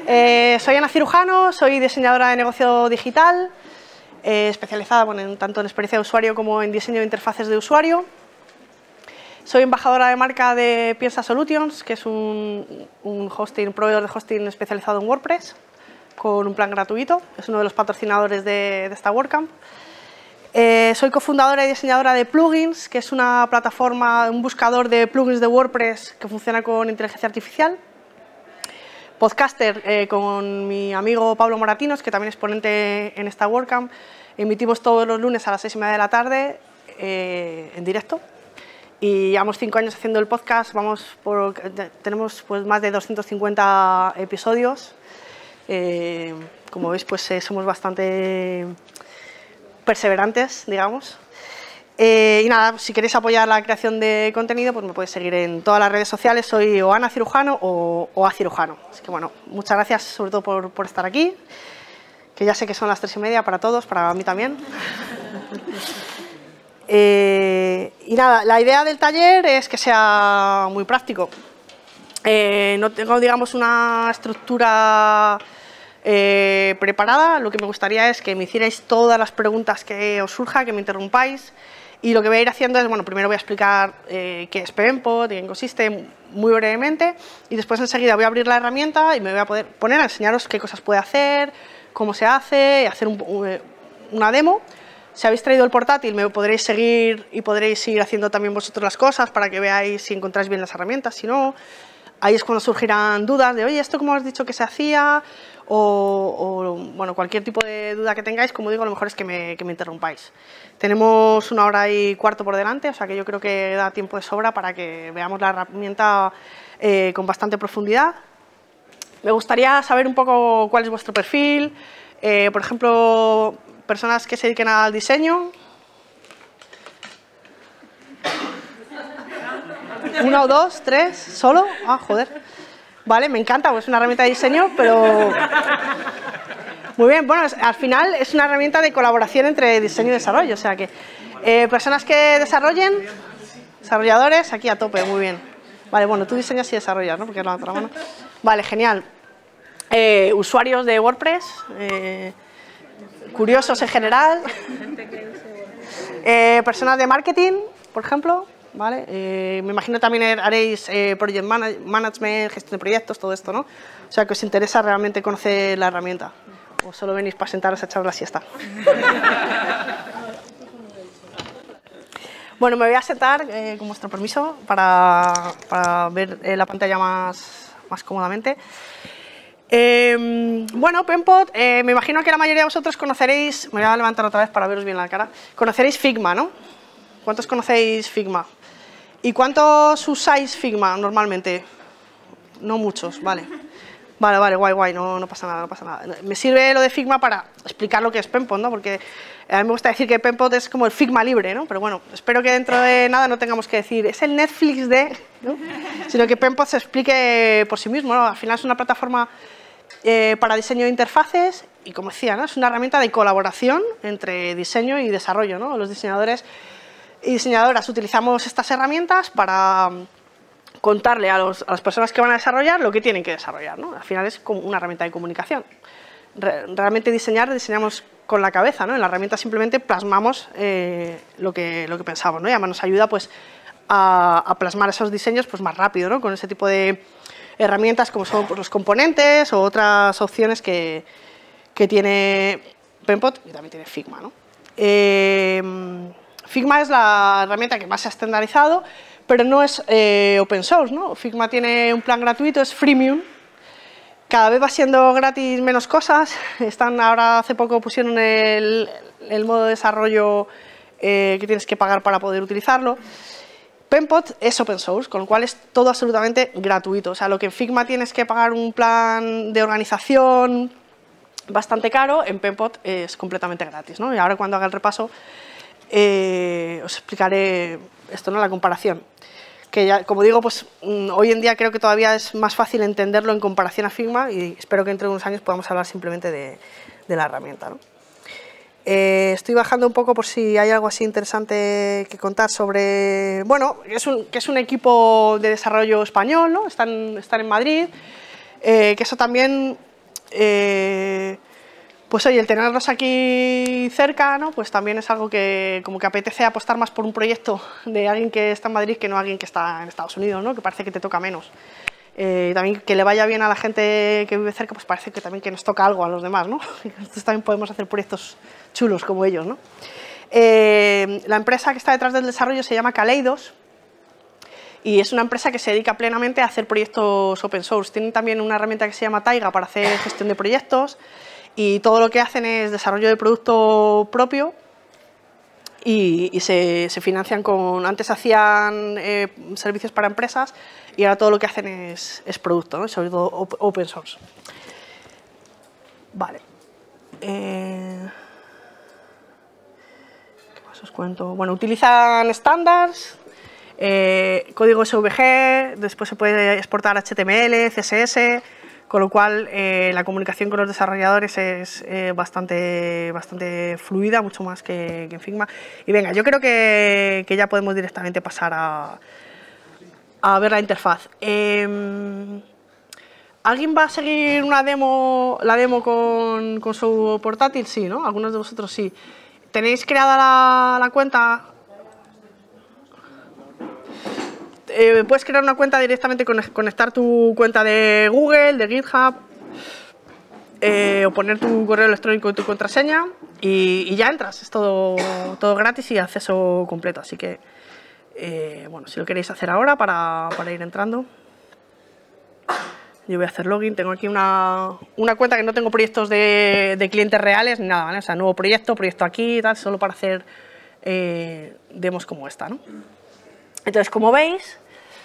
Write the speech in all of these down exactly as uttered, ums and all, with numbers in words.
Eh, soy Ana Cirujano, soy diseñadora de negocio digital, eh, especializada bueno, en, tanto en experiencia de usuario como en diseño de interfaces de usuario. Soy embajadora de marca de Piensa Solutions, que es un, un, hosting, un proveedor de hosting especializado en WordPress, con un plan gratuito. Es uno de los patrocinadores de, de esta WordCamp. Eh, soy cofundadora y diseñadora de Plugins, que es una plataforma, un buscador de plugins de WordPress que funciona con inteligencia artificial. Podcaster eh, con mi amigo Pablo Moratinos, que también es ponente en esta WordCamp. Emitimos todos los lunes a las seis y media de la tarde eh, en directo. Y llevamos cinco años haciendo el podcast, vamos por, tenemos pues, más de doscientos cincuenta episodios. Eh, como veis, pues eh, somos bastante perseverantes, digamos. Eh, y nada, si queréis apoyar la creación de contenido, pues me podéis seguir en todas las redes sociales. Soy o Ana Cirujano o, o A Cirujano. Así que bueno, muchas gracias sobre todo por, por estar aquí, que ya sé que son las tres y media para todos, para mí también. eh, y nada, la idea del taller es que sea muy práctico. Eh, no tengo, digamos, una estructura eh, preparada. Lo que me gustaría es que me hicierais todas las preguntas que os surja, que me interrumpáis. Y lo que voy a ir haciendo es, bueno, primero voy a explicar eh, qué es Penpot, en qué consiste, muy brevemente, y después enseguida voy a abrir la herramienta y me voy a poder poner a enseñaros qué cosas puede hacer, cómo se hace, hacer un, un, una demo. Si habéis traído el portátil, me podréis seguir y podréis ir haciendo también vosotros las cosas para que veáis si encontráis bien las herramientas, si no. Ahí es cuando surgirán dudas de, oye, ¿esto cómo has dicho que se hacía? O, o bueno, cualquier tipo de duda que tengáis, como digo, lo mejor es que me, que me interrumpáis. Tenemos una hora y cuarto por delante, o sea que yo creo que da tiempo de sobra para que veamos la herramienta eh, con bastante profundidad. Me gustaría saber un poco cuál es vuestro perfil, eh, por ejemplo, personas que se dediquen al diseño. ¿Una o dos? ¿Tres? ¿Solo? Ah, joder. Vale, me encanta, pues es una herramienta de diseño, pero... Muy bien, bueno, es, al final es una herramienta de colaboración entre diseño y desarrollo, o sea que eh, personas que desarrollen, desarrolladores, aquí a tope, muy bien. Vale, bueno, tú diseñas y desarrollas, ¿no? Porque es la otra mano. Vale, genial. Eh, usuarios de WordPress, eh, curiosos en general, eh, personas de marketing, por ejemplo. ¿Vale? Eh, me imagino también haréis eh, project manage, management, gestión de proyectos, todo esto, ¿no? O sea, que os interesa realmente conocer la herramienta. O solo venís para sentaros a echar la siesta. Bueno, me voy a sentar, eh, con vuestro permiso, para, para ver eh, la pantalla más, más cómodamente. Eh, bueno, Penpot, eh, me imagino que la mayoría de vosotros conoceréis, me voy a levantar otra vez para veros bien la cara, conoceréis Figma, ¿no? ¿Cuántos conocéis Figma? ¿Y cuántos usáis Figma normalmente? No muchos, vale. Vale, vale, guay, guay, no, no pasa nada, no pasa nada. Me sirve lo de Figma para explicar lo que es Penpot, ¿no? Porque a mí me gusta decir que Penpot es como el Figma libre, ¿no? Pero bueno, espero que dentro de nada no tengamos que decir, es el Netflix de... ¿no? Sino que Penpot se explique por sí mismo, ¿no? Al final es una plataforma eh, para diseño de interfaces y, como decía, ¿no? Es una herramienta de colaboración entre diseño y desarrollo, ¿no? Los diseñadores y diseñadoras utilizamos estas herramientas para contarle a, los, a las personas que van a desarrollar lo que tienen que desarrollar, ¿no? Al final es como una herramienta de comunicación. Re, realmente diseñar, diseñamos con la cabeza, ¿no? En la herramienta simplemente plasmamos eh, lo, que, lo que pensamos, ¿no? Y además nos ayuda pues, a, a plasmar esos diseños pues, más rápido, ¿no? Con ese tipo de herramientas como son pues, los componentes o otras opciones que, que tiene Penpot y también tiene Figma, ¿no? Eh, Figma es la herramienta que más se ha estandarizado, pero no es eh, open source, ¿no? Figma tiene un plan gratuito, es freemium. Cada vez va siendo gratis menos cosas. Están ahora, hace poco pusieron el, el modo de desarrollo eh, que tienes que pagar para poder utilizarlo. Penpot es open source, con lo cual es todo absolutamente gratuito. O sea, lo que en Figma tienes que pagar un plan de organización bastante caro, en Penpot es completamente gratis, ¿no? Y ahora cuando haga el repaso Eh, os explicaré esto, ¿no? La comparación. Que ya, como digo, pues hoy en día creo que todavía es más fácil entenderlo en comparación a Figma y espero que dentro de unos años podamos hablar simplemente de, de la herramienta, ¿no? Eh, estoy bajando un poco por si hay algo así interesante que contar sobre... Bueno, es un, que es un equipo de desarrollo español, ¿no? Están, están en Madrid, eh, que eso también eh, pues oye, el tenerlos aquí cerca, ¿no? Pues también es algo que como que apetece apostar más por un proyecto de alguien que está en Madrid que no alguien que está en Estados Unidos, ¿no? Que parece que te toca menos. Eh, también que le vaya bien a la gente que vive cerca, pues parece que también que nos toca algo a los demás, ¿no? Entonces también podemos hacer proyectos chulos como ellos, ¿no? Eh, la empresa que está detrás del desarrollo se llama Kaleidos y es una empresa que se dedica plenamente a hacer proyectos open source. Tienen también una herramienta que se llama Taiga para hacer gestión de proyectos y todo lo que hacen es desarrollo de producto propio y, y se, se financian con... Antes hacían eh, servicios para empresas y ahora todo lo que hacen es, es producto, ¿no? Sobre todo open source. Vale. Eh... ¿Qué más os cuento? Bueno, utilizan estándares, eh, código S V G, después se puede exportar H T M L, C S S, con lo cual eh, la comunicación con los desarrolladores es eh, bastante, bastante fluida, mucho más que, que en Figma. Y venga, yo creo que, que ya podemos directamente pasar a, a ver la interfaz. Eh, ¿Alguien va a seguir una demo, la demo con, con su portátil? Sí, ¿no? Algunos de vosotros sí. ¿Tenéis creada la, la cuenta? Eh, puedes crear una cuenta directamente, con, conectar tu cuenta de Google, de GitHub, eh, o poner tu correo electrónico y tu contraseña y, y ya entras. Es todo, todo gratis y acceso completo. Así que, eh, bueno, si lo queréis hacer ahora para, para ir entrando. Yo voy a hacer login, tengo aquí una, una cuenta que no tengo proyectos de, de clientes reales ni nada, ¿vale? O sea, nuevo proyecto, proyecto aquí y tal, solo para hacer eh, demos como esta, ¿no? Entonces, como veis,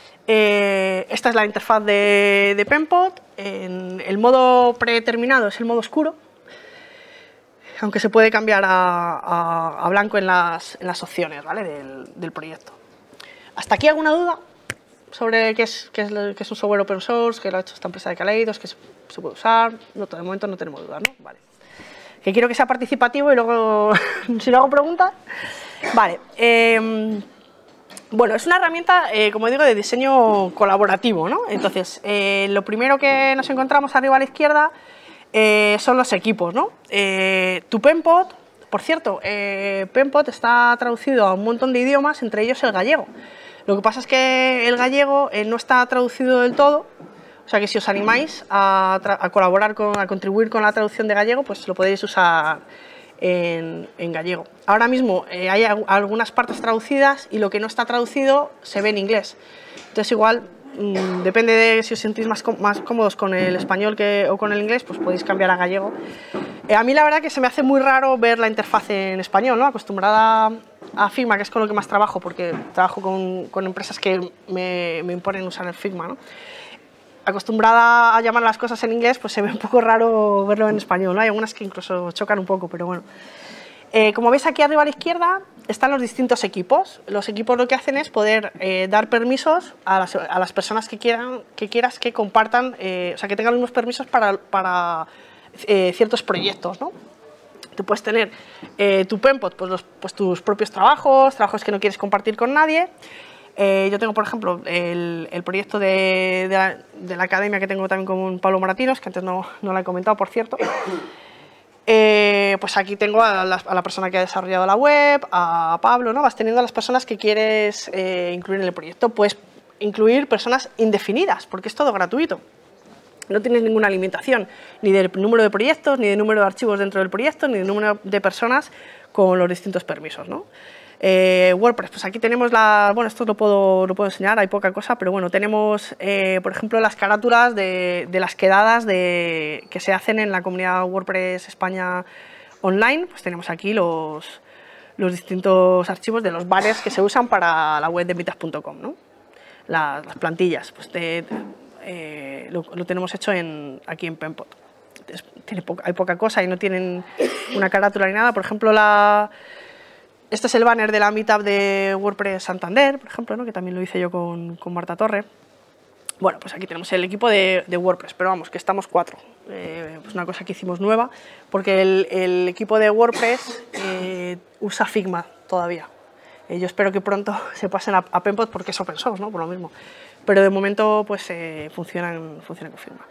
eh, esta es la interfaz de, de Penpot. En el modo predeterminado es el modo oscuro, aunque se puede cambiar a, a, a blanco en las, en las opciones, ¿vale? del, del proyecto. ¿Hasta aquí alguna duda sobre qué es, qué, es, qué es un software open source, que lo ha hecho esta empresa de Kaleidos, que se, se puede usar? No, de momento no tenemos dudas, ¿no? Vale. Que quiero que sea participativo y luego, si no hago preguntas. Vale. Eh, bueno, es una herramienta, eh, como digo, de diseño colaborativo, ¿no? Entonces, eh, lo primero que nos encontramos arriba a la izquierda eh, son los equipos, ¿no? Eh, tu Penpot, por cierto, eh, Penpot está traducido a un montón de idiomas, entre ellos el gallego. Lo que pasa es que el gallego eh, no está traducido del todo, o sea que si os animáis a, a colaborar, con, a contribuir con la traducción de gallego, pues lo podéis usar en, en gallego. Ahora mismo eh, hay algunas partes traducidas y lo que no está traducido se ve en inglés. Entonces igual, mmm, depende de si os sentís más, más cómodos con el español que, o con el inglés, pues podéis cambiar a gallego. Eh, a mí la verdad que se me hace muy raro ver la interfaz en español, ¿no? Acostumbrada a Figma, que es con lo que más trabajo, porque trabajo con, con empresas que me, me imponen usar el Figma, ¿no? Acostumbrada a llamar las cosas en inglés, pues se ve un poco raro verlo en español, ¿no? Hay algunas que incluso chocan un poco, pero bueno. Eh, como veis aquí arriba a la izquierda están los distintos equipos. Los equipos lo que hacen es poder eh, dar permisos a las, a las personas que, quieran, que quieras que compartan, eh, o sea, que tengan unos permisos para, para eh, ciertos proyectos, ¿no? Tú puedes tener eh, tu Penpot, pues, los, pues tus propios trabajos, trabajos que no quieres compartir con nadie. Eh, yo tengo, por ejemplo, el, el proyecto de, de, la, de la academia que tengo también con Pablo Moratinos, que antes no, no la he comentado, por cierto. Eh, pues aquí tengo a la, a la persona que ha desarrollado la web, a Pablo, ¿no? Vas teniendo a las personas que quieres eh, incluir en el proyecto. Puedes incluir personas indefinidas, porque es todo gratuito. No tienes ninguna limitación, ni del número de proyectos, ni del número de archivos dentro del proyecto, ni del número de personas con los distintos permisos, ¿no? Eh, WordPress, pues aquí tenemos la... Bueno, esto lo puedo, lo puedo enseñar, hay poca cosa, pero bueno, tenemos, eh, por ejemplo, las carátulas de, de las quedadas de, que se hacen en la comunidad WordPress España online. Pues tenemos aquí los, los distintos archivos de los banners que se usan para la web de meetup punto com, ¿no? Las, las plantillas, pues de... Eh, lo, lo tenemos hecho en, aquí en Penpot. Es, tiene poca, hay poca cosa y no tienen una carátula ni nada. Por ejemplo, la, este es el banner de la meetup de WordPress Santander, por ejemplo, ¿no? Que también lo hice yo con, con Marta Torre. Bueno, pues aquí tenemos el equipo de, de WordPress, pero vamos, que estamos cuatro. Eh, pues una cosa que hicimos nueva, porque el, el equipo de WordPress eh, usa Figma todavía. Eh, yo espero que pronto se pasen a, a Penpot porque es open source, ¿no? Por lo mismo. Pero de momento pues eh, funcionan, funcionan con Figma.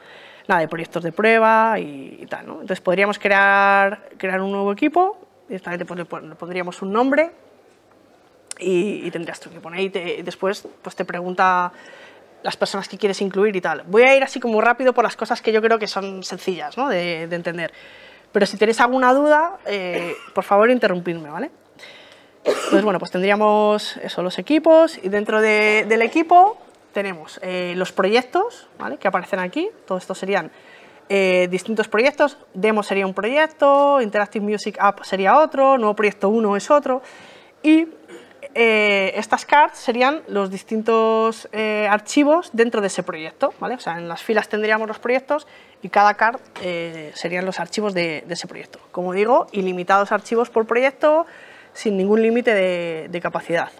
nada, de proyectos de prueba y, y tal, ¿no? Entonces podríamos crear, crear un nuevo equipo, directamente pues, le, le pondríamos un nombre y, y tendrías tu equipo. Y, te, y después pues, te pregunta las personas que quieres incluir y tal. Voy a ir así como rápido por las cosas que yo creo que son sencillas, ¿no? de, de entender. Pero si tenéis alguna duda, eh, por favor interrumpidme, ¿vale? Entonces, bueno, pues tendríamos eso, los equipos, y dentro de, del equipo tenemos eh, los proyectos, ¿vale? Que aparecen aquí. Todo esto serían eh, distintos proyectos. Demo sería un proyecto, Interactive Music App sería otro, nuevo proyecto uno es otro, y eh, estas cards serían los distintos eh, archivos dentro de ese proyecto, ¿vale? O sea, en las filas tendríamos los proyectos y cada card eh, serían los archivos de, de ese proyecto. Como digo, ilimitados archivos por proyecto, sin ningún límite de, de capacidad.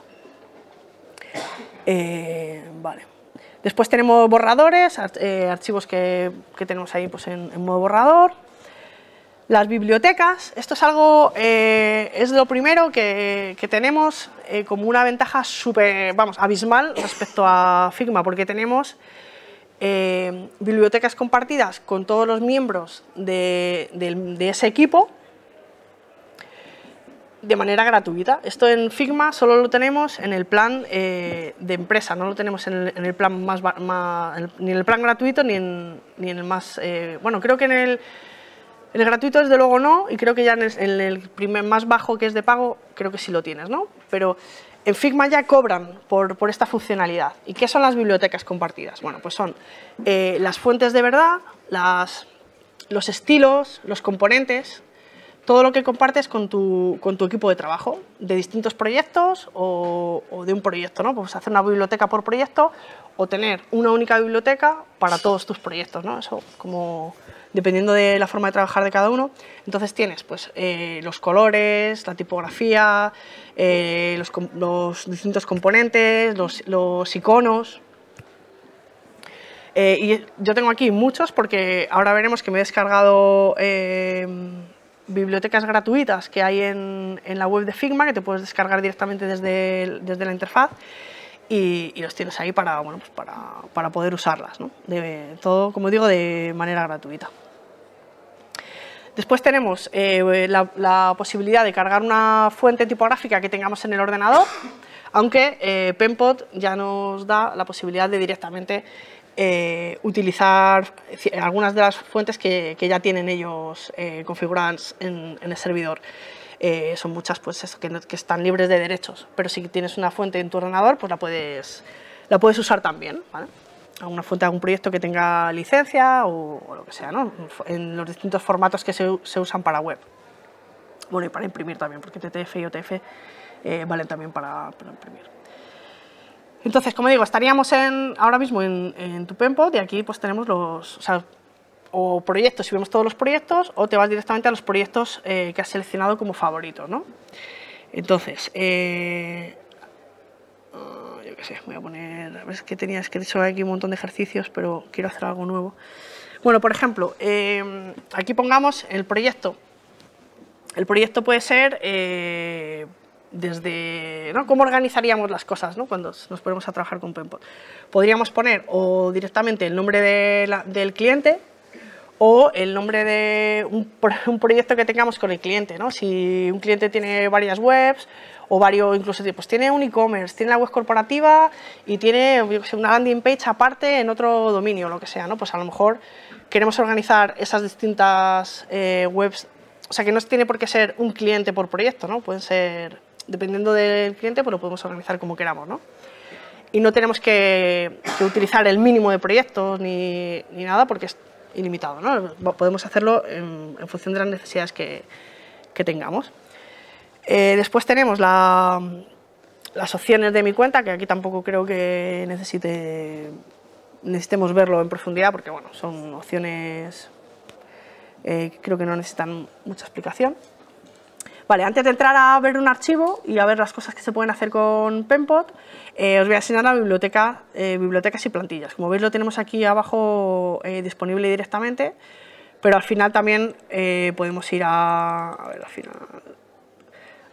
Eh, vale. Después tenemos borradores, eh, archivos que, que tenemos ahí pues, en, en modo borrador. Las bibliotecas, esto es algo, eh, es lo primero que, que tenemos eh, como una ventaja súper, vamos, abismal respecto a Figma, porque tenemos eh, bibliotecas compartidas con todos los miembros de, de, de ese equipo, de manera gratuita. Esto en Figma solo lo tenemos en el plan eh, de empresa, no lo tenemos en el, en el plan más, más, ni en el plan gratuito ni en, ni en el más, eh, bueno, creo que en el, en el gratuito desde luego no, y creo que ya en el, en el primer más bajo, que es de pago, creo que sí lo tienes, ¿no? Pero en Figma ya cobran por, por esta funcionalidad. ¿Y qué son las bibliotecas compartidas? Bueno, pues son eh, las fuentes de verdad, las, los estilos, los componentes, todo lo que compartes con tu, con tu equipo de trabajo, de distintos proyectos o, o de un proyecto, ¿no? Pues hacer una biblioteca por proyecto o tener una única biblioteca para todos tus proyectos, ¿no? Eso como dependiendo de la forma de trabajar de cada uno. Entonces tienes pues, eh, los colores, la tipografía, eh, los, los distintos componentes, los, los iconos. Eh, y yo tengo aquí muchos porque ahora veremos que me he descargado eh, bibliotecas gratuitas que hay en, en la web de Figma, que te puedes descargar directamente desde, desde la interfaz y, y los tienes ahí para, bueno, pues para, para poder usarlas, ¿no? De, todo, como digo, de manera gratuita. Después tenemos eh, la, la posibilidad de cargar una fuente tipográfica que tengamos en el ordenador, aunque eh, Penpot ya nos da la posibilidad de directamente Eh, utilizar algunas de las fuentes que, que ya tienen ellos eh, configuradas en, en el servidor. Eh, son muchas pues, eso, que, no, que están libres de derechos, pero si tienes una fuente en tu ordenador, pues la puedes, la puedes usar también, ¿vale? Alguna fuente de algún proyecto que tenga licencia o, o lo que sea, ¿no? En los distintos formatos que se, se usan para web. Bueno, y para imprimir también, porque T T F y O T F eh, valen también para, para imprimir. Entonces, como digo, estaríamos en, ahora mismo en, en tu Penpot y aquí pues tenemos los, o sea, o proyectos, si vemos todos los proyectos, o te vas directamente a los proyectos eh, que has seleccionado como favoritos, ¿no? Entonces, eh, uh, yo qué sé, voy a poner, a ver, es que tenía escrito aquí un montón de ejercicios, pero quiero hacer algo nuevo. Bueno, por ejemplo, eh, aquí pongamos el proyecto. El proyecto puede ser eh, desde, ¿no? ¿Cómo organizaríamos las cosas, ¿no? Cuando nos ponemos a trabajar con Penpot? Podríamos poner o directamente el nombre de la, del cliente o el nombre de un, un proyecto que tengamos con el cliente, ¿no? Si un cliente tiene varias webs o varios, incluso pues tiene un e-commerce, tiene la web corporativa y tiene yo sé, una landing page aparte en otro dominio, lo que sea, ¿no? Pues a lo mejor queremos organizar esas distintas eh, webs, o sea que no tiene por qué ser un cliente por proyecto, ¿no? Pueden ser, dependiendo del cliente, pues lo podemos organizar como queramos, ¿no? Y no tenemos que, que utilizar el mínimo de proyectos ni, ni nada porque es ilimitado, ¿no? Podemos hacerlo en, en función de las necesidades que, que tengamos. Eh, después tenemos la, las opciones de mi cuenta, que aquí tampoco creo que necesite, necesitemos verlo en profundidad porque bueno, son opciones eh, que creo que no necesitan mucha explicación. Vale, antes de entrar a ver un archivo y a ver las cosas que se pueden hacer con Penpot, eh, os voy a enseñar la biblioteca, eh, bibliotecas y plantillas. Como veis lo tenemos aquí abajo eh, disponible directamente, pero al final también eh, podemos ir a, a ver, al final,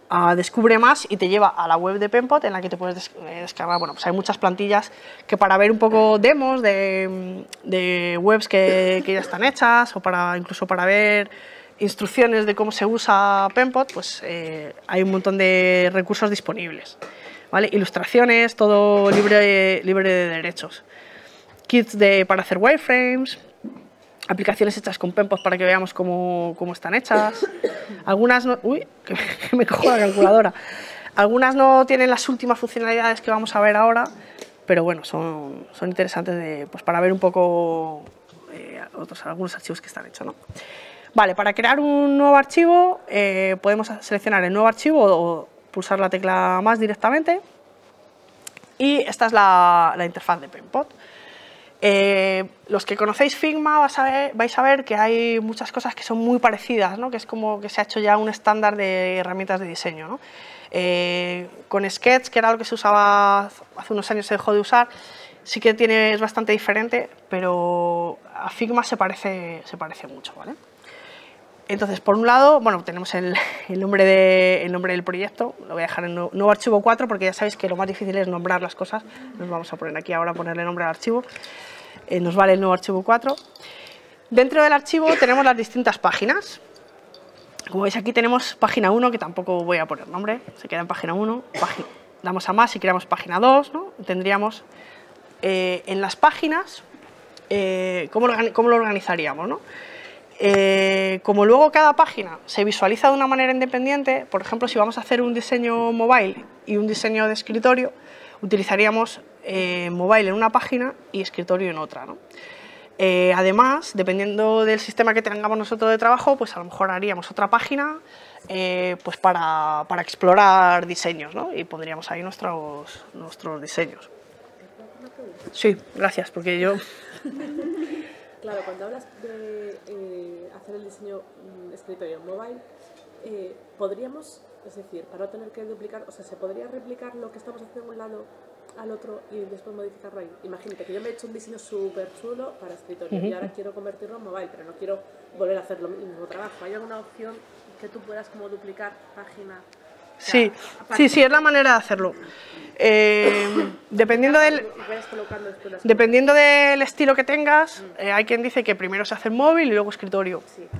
a Descubre Más y te lleva a la web de Penpot en la que te puedes des eh, descargar. Bueno, pues hay muchas plantillas que para ver un poco demos de, de webs que, que ya están hechas o para incluso para ver instrucciones de cómo se usa Penpot, pues eh, hay un montón de recursos disponibles, ¿vale? Ilustraciones, todo libre, libre de derechos. Kits de, para hacer wireframes, aplicaciones hechas con Penpot para que veamos cómo, cómo están hechas. Algunas no, uy, que me cojo la calculadora. Algunas no tienen las últimas funcionalidades que vamos a ver ahora, pero bueno, son, son interesantes de, pues para ver un poco eh, otros, algunos archivos que están hechos, ¿no? Vale, para crear un nuevo archivo eh, podemos seleccionar el nuevo archivo o pulsar la tecla más directamente. Y esta es la, la interfaz de Penpot. Eh, los que conocéis Figma vais a, ver, vais a ver que hay muchas cosas que son muy parecidas, ¿no? Que es como que se ha hecho ya un estándar de herramientas de diseño, ¿no? Eh, con Sketch, que era lo que se usaba hace unos años, se dejó de usar, sí que tiene, es bastante diferente, pero a Figma se parece, se parece mucho, ¿vale? Entonces, por un lado, bueno, tenemos el, el, nombre de, el nombre del proyecto, lo voy a dejar en nuevo, nuevo archivo cuatro, porque ya sabéis que lo más difícil es nombrar las cosas. Nos vamos a poner aquí ahora a ponerle nombre al archivo. Eh, nos vale el nuevo archivo cuatro. Dentro del archivo tenemos las distintas páginas. Como veis aquí tenemos página uno, que tampoco voy a poner nombre, se queda en página uno. Página, damos a más y creamos página dos, ¿no? Tendríamos eh, en las páginas, eh, ¿cómo, cómo lo organizaríamos, ¿no? Eh, como luego cada página se visualiza de una manera independiente, por ejemplo, si vamos a hacer un diseño mobile y un diseño de escritorio, utilizaríamos eh, mobile en una página y escritorio en otra, ¿no? Eh, además, dependiendo del sistema que tengamos nosotros de trabajo, pues a lo mejor haríamos otra página eh, pues para, para explorar diseños, ¿no? Y pondríamos ahí nuestros, nuestros diseños. Sí, gracias, porque yo... Claro, cuando hablas de eh, hacer el diseño mm, escritorio mobile, eh, podríamos, es decir, para no tener que duplicar, o sea, ¿se podría replicar lo que estamos haciendo de un lado al otro y después modificarlo ahí? Imagínate que yo me he hecho un diseño súper chulo para escritorio uh-huh. y ahora quiero convertirlo en mobile, pero no quiero volver a hacer lo mismo trabajo. ¿Hay alguna opción que tú puedas como duplicar página? Sí, sí, sí, es la manera de hacerlo. Eh, dependiendo, del, dependiendo del estilo que tengas, eh, hay quien dice que primero se hace el móvil y luego escritorio.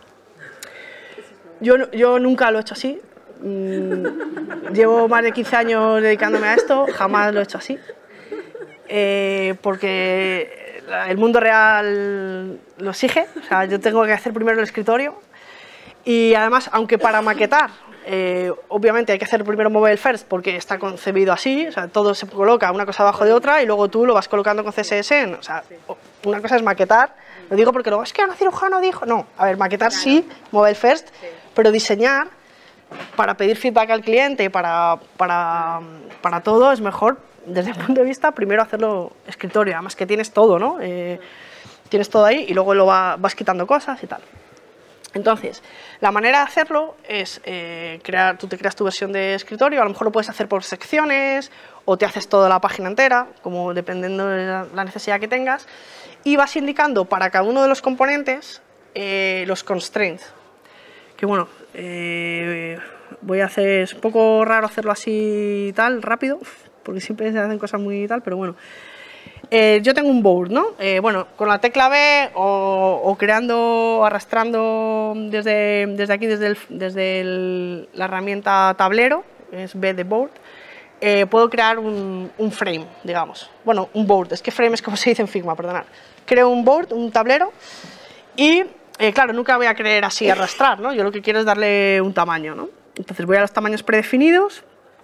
Yo, yo nunca lo he hecho así. Mm, llevo más de quince años dedicándome a esto, jamás lo he hecho así. Eh, porque el mundo real lo exige, o sea, yo tengo que hacer primero el escritorio. Y además, aunque para maquetar, Eh, obviamente hay que hacer primero mobile first porque está concebido así, o sea, todo se coloca una cosa abajo de otra y luego tú lo vas colocando con C S S, en, o sea, una cosa es maquetar, lo digo porque luego es que Ana Cirujano dijo, no, a ver, maquetar sí, mobile first, pero diseñar para pedir feedback al cliente, para, para, para todo es mejor, desde el punto de vista, primero hacerlo escritorio, además que tienes todo, ¿no? Eh, tienes todo ahí y luego lo va, vas quitando cosas y tal. Entonces, la manera de hacerlo es eh, crear, tú te creas tu versión de escritorio, a lo mejor lo puedes hacer por secciones o te haces toda la página entera, como dependiendo de la, la necesidad que tengas, y vas indicando para cada uno de los componentes eh, los constraints. Que bueno, eh, voy a hacer, es un poco raro hacerlo así tal, rápido, porque siempre se hacen cosas muy tal, pero bueno. Eh, yo tengo un board, ¿no? Eh, bueno, con la tecla B o, o creando, arrastrando desde, desde aquí, desde, el, desde el, la herramienta tablero, es B de board, eh, puedo crear un, un frame, digamos. Bueno, un board, es que frame es como se dice en Figma, perdonad. Creo un board, un tablero, y eh, claro, nunca voy a querer así arrastrar, ¿no? Yo lo que quiero es darle un tamaño, ¿no? Entonces voy a los tamaños predefinidos,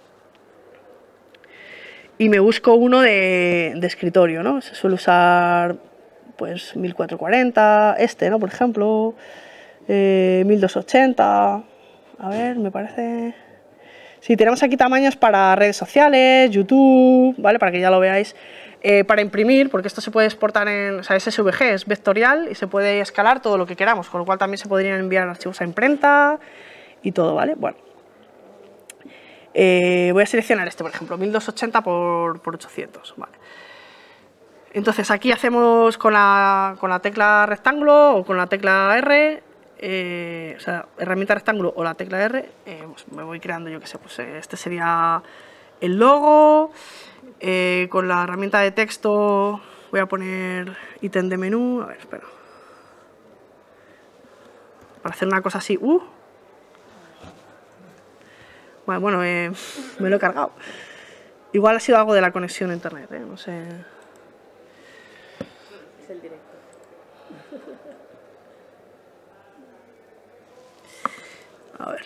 y me busco uno de, de escritorio, ¿no? Se suele usar pues mil cuatrocientos cuarenta, este, ¿no? Por ejemplo, eh, mil doscientos ochenta, a ver, me parece... Sí, tenemos aquí tamaños para redes sociales, YouTube, ¿vale? Para que ya lo veáis. Eh, para imprimir, porque esto se puede exportar en... O sea, es S V G, es vectorial y se puede escalar todo lo que queramos, con lo cual también se podrían enviar archivos a imprenta y todo, ¿vale? Bueno. Eh, voy a seleccionar este, por ejemplo, mil doscientos ochenta por, por ochocientos, vale. Entonces aquí hacemos con la, con la tecla rectángulo o con la tecla R, eh, o sea, herramienta rectángulo o la tecla R, eh, pues me voy creando, yo qué sé, pues eh, este sería el logo, eh, con la herramienta de texto voy a poner ítem de menú, a ver, espera, para hacer una cosa así, uh, bueno, bueno eh, me lo he cargado, igual ha sido algo de la conexión a internet, eh, no sé. Es el directo. A ver.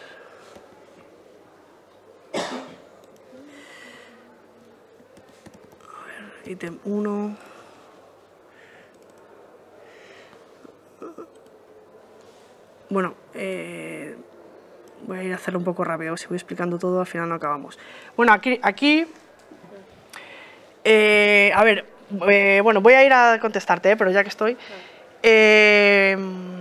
A ver, ítem uno. Bueno, eh, voy a ir a hacerlo un poco rápido, si voy explicando todo al final no acabamos. Bueno, aquí, aquí eh, a ver, eh, bueno, voy a ir a contestarte, eh, pero ya que estoy. Eh,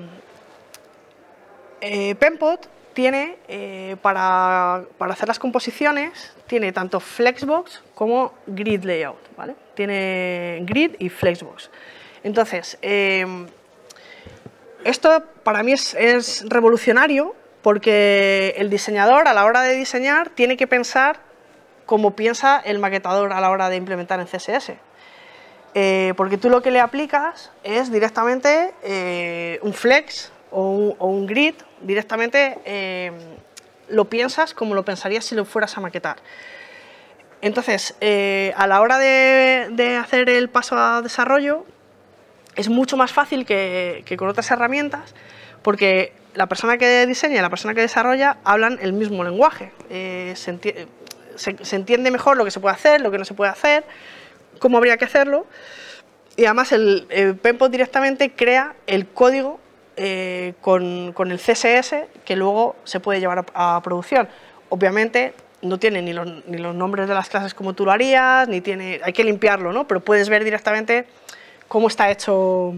eh, Penpot tiene, eh, para, para hacer las composiciones, tiene tanto Flexbox como Grid Layout, ¿vale? Tiene Grid y Flexbox. Entonces, eh, esto para mí es, es revolucionario porque el diseñador a la hora de diseñar tiene que pensar como piensa el maquetador a la hora de implementar en C S S. Eh, porque tú lo que le aplicas es directamente eh, un flex o un, o un grid, directamente eh, lo piensas como lo pensarías si lo fueras a maquetar. Entonces, eh, a la hora de, de hacer el paso a desarrollo, es mucho más fácil que, que con otras herramientas, porque la persona que diseña y la persona que desarrolla hablan el mismo lenguaje. Eh, se, enti se, se entiende mejor lo que se puede hacer, lo que no se puede hacer, cómo habría que hacerlo, y además el, el Penpot directamente crea el código eh, con, con el C S S que luego se puede llevar a, a producción. Obviamente no tiene ni los, ni los nombres de las clases como tú lo harías, ni tiene, hay que limpiarlo, ¿no? Pero puedes ver directamente cómo está hecho,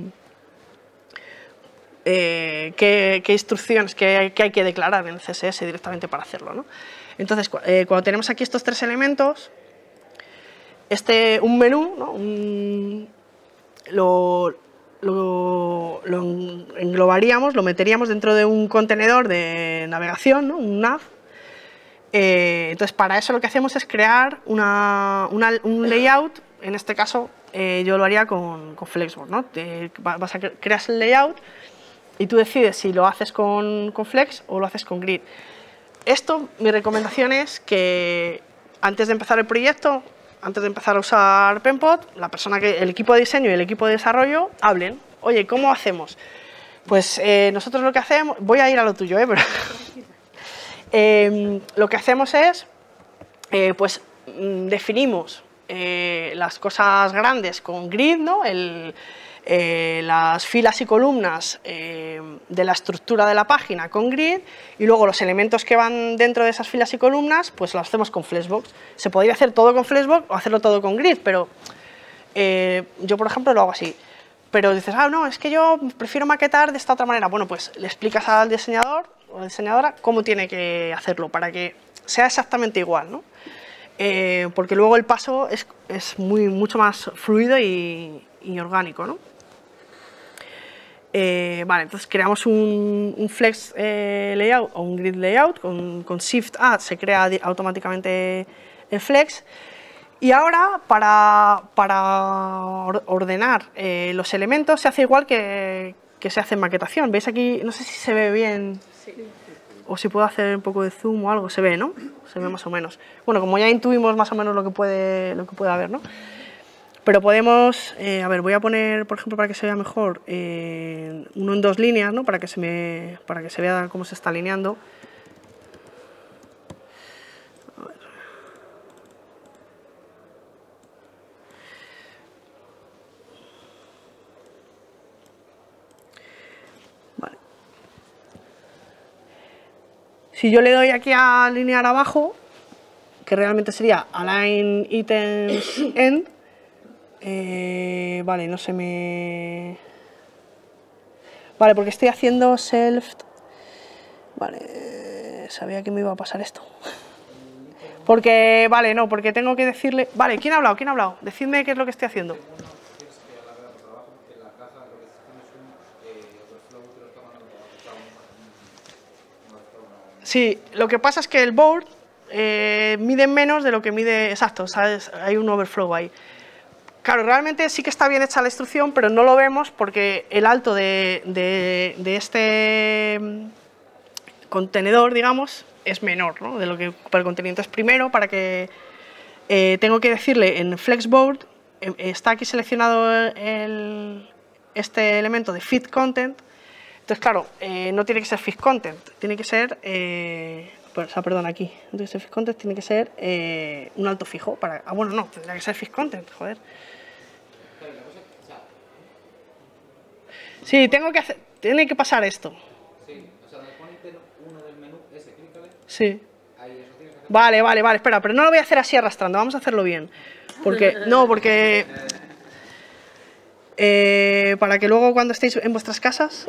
eh, qué, qué instrucciones, qué hay, qué hay que declarar en el C S S directamente para hacerlo, ¿no? Entonces, eh, cuando tenemos aquí estos tres elementos, este, un menú, ¿no? un, lo, lo, lo englobaríamos, lo meteríamos dentro de un contenedor de navegación, ¿no? Un nav. Eh, entonces, para eso lo que hacemos es crear una, una, un layout, en este caso eh, yo lo haría con, con Flexbox, ¿no? Te, vas a cre creas el layout y tú decides si lo haces con, con Flex o lo haces con Grid. Esto, mi recomendación es que antes de empezar el proyecto, antes de empezar a usar Penpot, la persona que, el equipo de diseño y el equipo de desarrollo hablen. Oye, ¿cómo hacemos? Pues eh, nosotros lo que hacemos, voy a ir a lo tuyo, ¿eh? Pero eh, lo que hacemos es, eh, pues definimos eh, las cosas grandes con Grid, ¿no? El, eh, las filas y columnas eh, de la estructura de la página con Grid, y luego los elementos que van dentro de esas filas y columnas, pues lo hacemos con Flexbox. Se podría hacer todo con Flexbox o hacerlo todo con Grid, pero eh, yo, por ejemplo, lo hago así. Pero dices, ah, no, es que yo prefiero maquetar de esta otra manera. Bueno, pues le explicas al diseñador o a la diseñadora cómo tiene que hacerlo para que sea exactamente igual, ¿no? Eh, porque luego el paso es, es muy, mucho más fluido y, y orgánico, ¿no? Eh, vale, entonces creamos un, un Flex eh, layout o un Grid layout, con, con Shift A se crea automáticamente el Flex. Y ahora, para, para ordenar eh, los elementos, se hace igual que, que se hace en maquetación. ¿Veis aquí? No sé si se ve bien, sí. O si puedo hacer un poco de zoom o algo. Se ve, ¿no? Se ve más o menos. Bueno, como ya intuimos más o menos lo que puede, lo que puede haber, ¿no? Pero podemos, eh, a ver, voy a poner, por ejemplo, para que se vea mejor, eh, uno en dos líneas, ¿no? Para que se me, para que se vea cómo se está alineando. A ver. Vale. Si yo le doy aquí a alinear abajo, que realmente sería align items end, Eh, vale, no se me... Vale, porque estoy haciendo self... Vale, sabía que me iba a pasar esto. Porque, vale, no, porque tengo que decirle... Vale, ¿quién ha hablado? ¿Quién ha hablado? Decidme qué es lo que estoy haciendo. Sí, lo que pasa es que el board eh, mide menos de lo que mide, exacto, ¿sabes? Hay un overflow ahí. Claro, realmente sí que está bien hecha la instrucción, pero no lo vemos porque el alto de, de, de este contenedor, digamos, es menor, ¿no?, de lo que ocupa el contenido. Entonces, primero, para que eh, tengo que decirle en Flexboard, eh, está aquí seleccionado el, este elemento de fit content. Entonces, claro, eh, no tiene que ser fit content, tiene que ser, eh, pues, o sea, perdón, aquí, entonces el fit content tiene que ser eh, un alto fijo. Para, ah, bueno, no, tendría que ser fit content, joder. Sí, tengo que hacer, tiene que pasar esto. Sí, o sea, donde pone item uno del menú, ese, clícale. Sí. Ahí, eso tienes que hacer. Vale, vale, vale, espera, pero no lo voy a hacer así arrastrando, vamos a hacerlo bien. Porque, no, porque... Eh, para que luego cuando estéis en vuestras casas...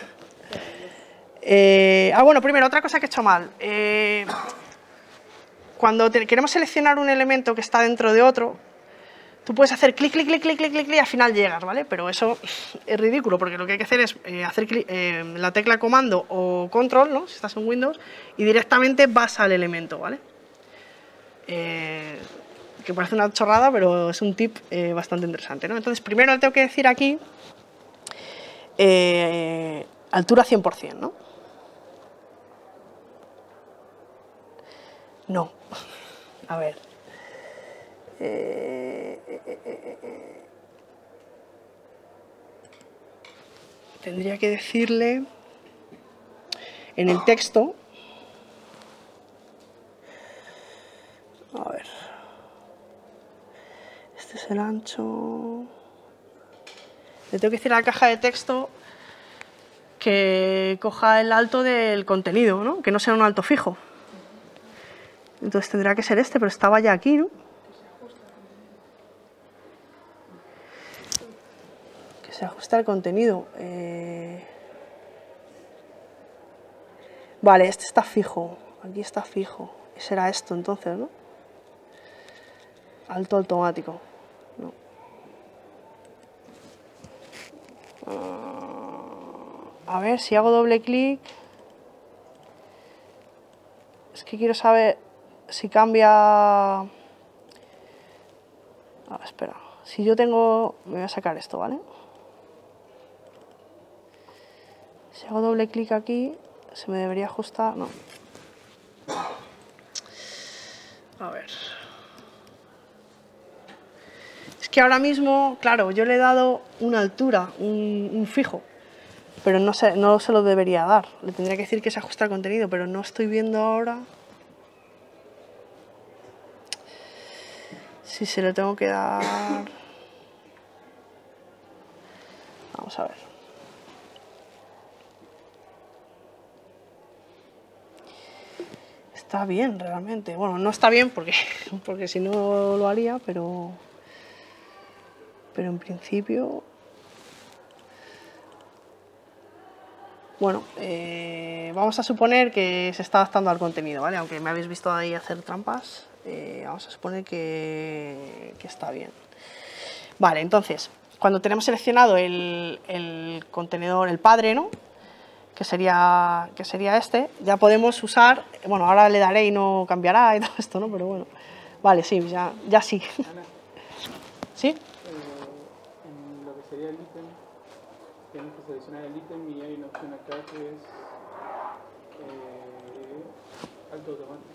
Eh, ah, bueno, primero, otra cosa que he hecho mal. Eh, cuando te, queremos seleccionar un elemento que está dentro de otro, tú puedes hacer clic, clic, clic, clic, clic, clic, y al final llegas, ¿vale? Pero eso es ridículo, porque lo que hay que hacer es eh, hacer clic, eh, la tecla comando o control, ¿no?, si estás en Windows, y directamente vas al elemento, ¿vale? Eh, que parece una chorrada, pero es un tip eh, bastante interesante, ¿no? Entonces, primero le tengo que decir aquí eh, altura cien por cien, ¿no? No. A ver. Eh, eh, eh, eh, eh. Tendría que decirle en el texto. A ver. Este es el ancho. Le tengo que decir a la caja de texto que coja el alto del contenido, ¿no?, que no sea un alto fijo. Entonces tendrá que ser este, pero estaba ya aquí, ¿no? Que se ajuste al contenido. Eh... Vale, este está fijo. Aquí está fijo. Y será esto entonces, ¿no? Alto automático. No. Uh, a ver, si hago doble clic. Es que quiero saber si cambia... Ah, espera. Si yo tengo... Me voy a sacar esto, ¿vale? Si hago doble clic aquí, se me debería ajustar... No. A ver... Es que ahora mismo, claro, yo le he dado una altura, un, un fijo, pero no se, no se lo debería dar. Le tendría que decir que se ajusta al contenido, pero no estoy viendo ahora si se lo tengo que dar. Vamos a ver. Está bien, realmente. Bueno, no está bien porque, porque si no lo haría, pero... Pero en principio... Bueno, eh, vamos a suponer que se está adaptando al contenido, ¿vale? Aunque me habéis visto ahí hacer trampas, eh, vamos a suponer que, que está bien. Vale, entonces, cuando tenemos seleccionado el, el contenedor, el padre, ¿no?, que sería, que sería este, ya podemos usar... Bueno, ahora le daré y no cambiará y todo esto, ¿no? Pero bueno, vale, sí, ya, ya sí. Ana, ¿Sí? eh, en lo que sería el ítem, tienes que seleccionar el ítem y hay una opción acá que es eh, alto automático.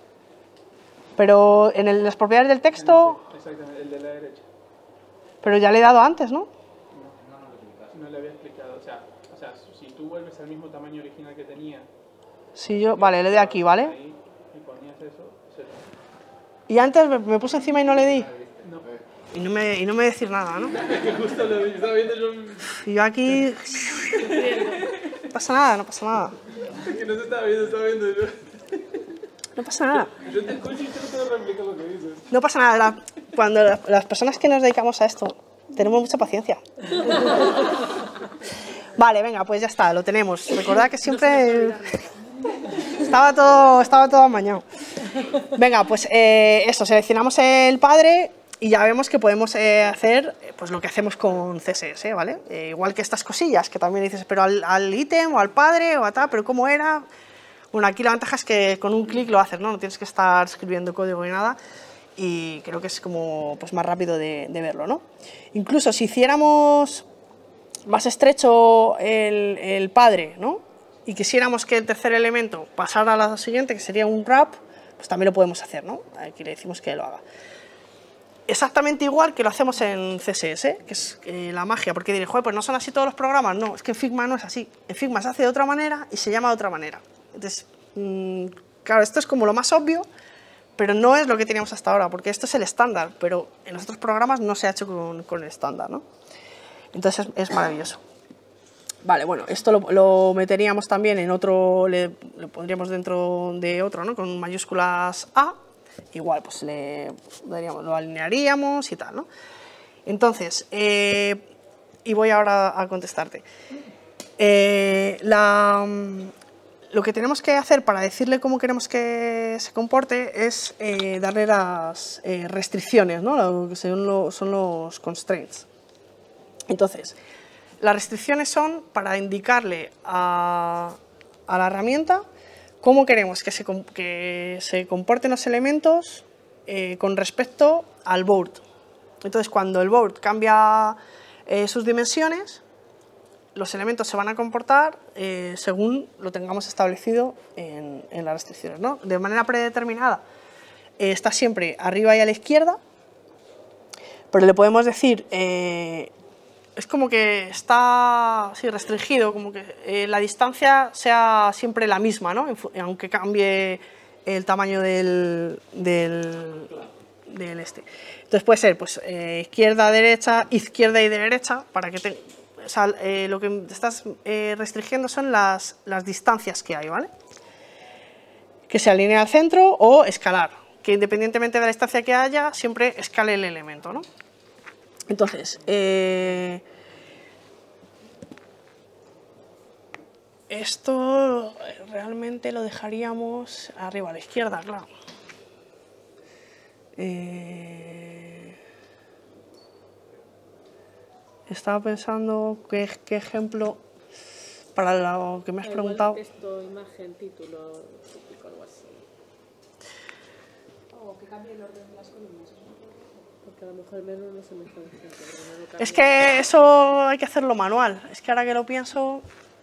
Pero en el, las propiedades del texto... Exactamente, el de la derecha. Pero ya le he dado antes, ¿no? No, no le había explicado. O sea, o sea, si tú vuelves al mismo tamaño original que tenía... Sí, yo... Vale, le doy aquí, ¿vale? Ahí, y ponías eso, se lo... Y antes me, me puse encima y no le di. No. Y no me, y no me decir nada, ¿no? Que justo lo vi, estaba viendo yo... Y yo aquí... No pasa nada, no pasa nada. Que no se estaba viendo, estaba viendo yo. No pasa nada. Yo te escucho y tengo que replicar lo que dices. No pasa nada. La- cuando la- las personas que nos dedicamos a esto tenemos mucha paciencia. Vale, venga, pues ya está, lo tenemos. Recordad que siempre... Estaba todo, estaba todo amañado. Venga, pues eh, eso, seleccionamos el padre y ya vemos que podemos eh, hacer pues lo que hacemos con C S S, ¿vale? Eh, igual que estas cosillas, que también dices, pero al, al ítem o al padre o a tal, pero ¿cómo era? Bueno, aquí la ventaja es que con un clic lo haces, ¿no? No tienes que estar escribiendo código ni nada, y creo que es como pues, más rápido de, de verlo, ¿no? Incluso si hiciéramos más estrecho el, el padre, ¿no? Y quisiéramos que el tercer elemento pasara a la siguiente, que sería un wrap, pues también lo podemos hacer, ¿no? Aquí le decimos que lo haga. Exactamente igual que lo hacemos en C S S, que es eh, la magia, porque diré, joder, pues no son así todos los programas. No, es que en Figma no es así. En Figma se hace de otra manera y se llama de otra manera. Entonces, mmm, claro, esto es como lo más obvio, pero no es lo que teníamos hasta ahora, porque esto es el estándar, pero en los otros programas no se ha hecho con, con el estándar, ¿no? Entonces es, es maravilloso. Vale, bueno, esto lo, lo meteríamos también en otro, le, lo pondríamos dentro de otro, ¿no? Con mayúsculas A, igual, pues le daríamos, lo alinearíamos y tal, ¿no? Entonces, eh, y voy ahora a contestarte. Eh, la, lo que tenemos que hacer para decirle cómo queremos que se comporte es eh, darle las eh, restricciones, ¿no? Lo que son, lo, son los constraints. Entonces, las restricciones son para indicarle a, a la herramienta cómo queremos que se, que se comporten los elementos eh, con respecto al board. Entonces, cuando el board cambia eh, sus dimensiones, los elementos se van a comportar eh, según lo tengamos establecido en, en las restricciones, ¿no? De manera predeterminada eh, está siempre arriba y a la izquierda, pero le podemos decir... Eh, es como que está sí, restringido, como que eh, la distancia sea siempre la misma, ¿no? Aunque cambie el tamaño del, del, del este. Entonces puede ser pues, eh, izquierda, derecha, izquierda y derecha, para que te, o sea, eh, lo que estás eh, restringiendo son las, las distancias que hay, ¿vale? Que se alinee al centro o escalar, que independientemente de la distancia que haya, siempre escale el elemento, ¿no? Entonces, eh, esto realmente lo dejaríamos arriba a la izquierda, claro. Eh, estaba pensando qué, qué ejemplo para lo que me has igual preguntado. Texto, imagen, título, típico, algo así. O que cambie el orden de las columnas. Porque a lo mejor el menú no se me puede hacer. Es que eso hay que hacerlo manual. Es que ahora que lo pienso...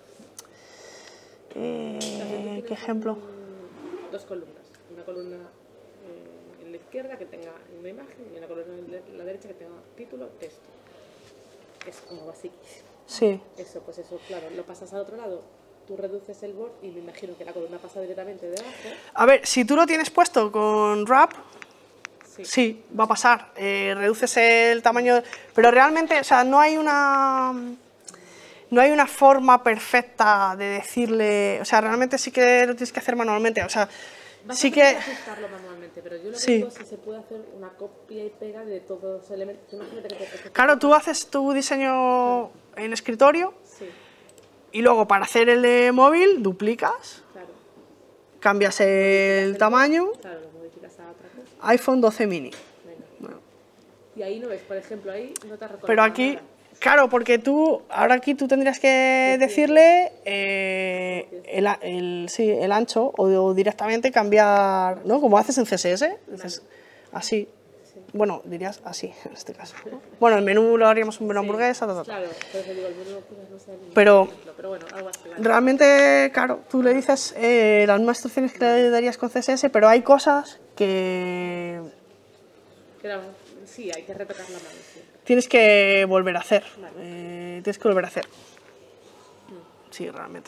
Eh, ¿Qué ejemplo? Dos columnas. Una columna eh, en la izquierda que tenga una imagen y una columna en la derecha que tenga título, texto. Es como basiquísimo. Sí. Eso, pues eso, claro, lo pasas al otro lado, tú reduces el board y me imagino que la columna pasa directamente debajo. A ver, si tú lo tienes puesto con wrap... Sí. Sí, va a pasar. Eh, reduces el tamaño, pero realmente, o sea, no hay una, no hay una forma perfecta de decirle, o sea, realmente sí que lo tienes que hacer manualmente, o sea, Vas sí a tener que, que ajustarlo manualmente, pero yo lo que sí. digo es si se puede hacer una copia y pega de todos los elementos. Tú imagínate que te- que te- claro, tú haces tu diseño en escritorio Sí, y luego para hacer el de móvil duplicas, claro. cambias el tamaño, Claro, lo modificas a otra cosa. iPhone doce mini. Venga. Bueno. Y ahí no ves, por ejemplo, ahí no te ha reconocido Pero aquí, nada. claro, porque tú, ahora aquí tú tendrías que decirle eh, el, a- el, sí, el ancho o, o directamente cambiar, ¿no? Como haces en C S S, dices así. Bueno, dirías así en este caso, ¿no? Bueno, el menú lo haríamos un menú Sí, hamburguesa, ta, ta, ta. Claro, por eso digo, el menú quizás no sea el Pero- ejemplo, pero bueno, algo así. Vale. Realmente, claro, tú le dices eh, las mismas instrucciones que le darías con C S S, pero hay cosas que Pero sí, hay que retocar la mano, sí. tienes que volver a hacer. Vale. Eh, tienes que volver a hacer. Sí, realmente.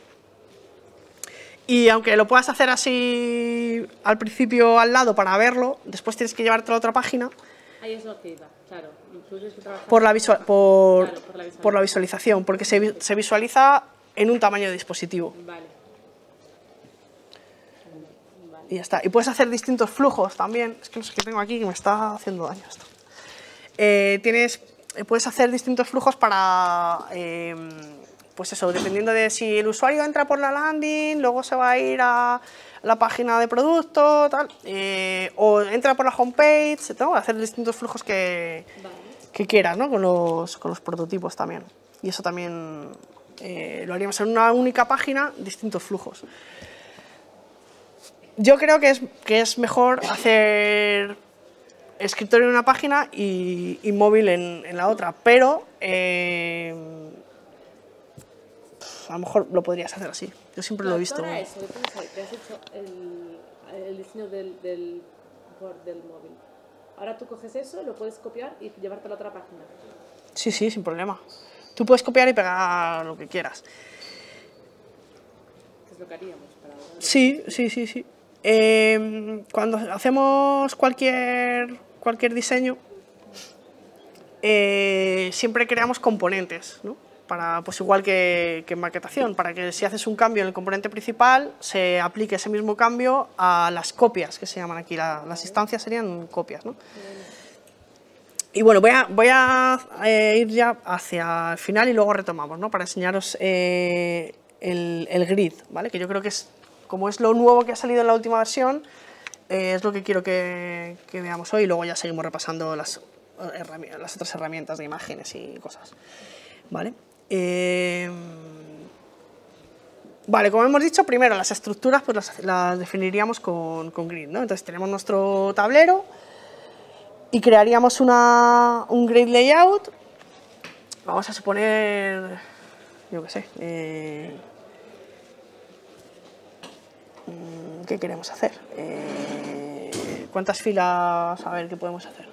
Y aunque lo puedas hacer así al principio al lado para verlo, después tienes que llevarte a la otra página Ahí es lo que iba, claro. Tú tienes que trabajar por la, visua- por, Claro, por la visualización. por la visualización, porque se, vi- se visualiza en un tamaño de dispositivo. Vale. Vale. Y ya está. Y puedes hacer distintos flujos también. Es que no sé qué tengo aquí que me está haciendo daño esto. Eh, tienes, eh, puedes hacer distintos flujos para, eh, pues eso, dependiendo de si el usuario entra por la landing, luego se va a ir a la página de producto, tal, eh, o entra por la homepage, ¿no? Hacer distintos flujos que, Vale. que quieras, ¿no? Con los, con los prototipos también. Y eso también eh, lo haríamos en una única página, distintos flujos. yo creo que es, que es mejor hacer escritorio en una página y, y móvil en, en la otra, pero eh, a lo mejor lo podrías hacer así. Yo siempre lo he visto. Ahora eso, te has hecho el, el diseño del, del, del móvil. Ahora tú coges eso, lo puedes copiar y llevarte a la otra página. Sí, sí, sin problema. Tú puedes copiar y pegar lo que quieras. Que es lo que haríamos para ahora. Sí, sí, sí, sí. Eh, cuando hacemos cualquier, cualquier diseño, eh, siempre creamos componentes, ¿no? Para, pues igual que, que en maquetación, para que si haces un cambio en el componente principal, se aplique ese mismo cambio a las copias, que se llaman aquí. La, las instancias serían copias, ¿no? Y bueno, voy a, voy a eh, ir ya hacia el final y luego retomamos, ¿no? Para enseñaros eh, el, el grid, ¿vale? Que yo creo que es, como es lo nuevo que ha salido en la última versión, eh, es lo que quiero que, que veamos hoy, y luego ya seguimos repasando las, las otras herramientas de imágenes y cosas, ¿vale? Eh, vale, como hemos dicho, primero las estructuras pues las, las definiríamos con, con grid, ¿no? Entonces tenemos nuestro tablero y crearíamos una, un grid layout. Vamos a suponer, yo qué sé, eh, ¿qué queremos hacer? Eh, ¿Cuántas filas? A ver, ¿qué podemos hacer?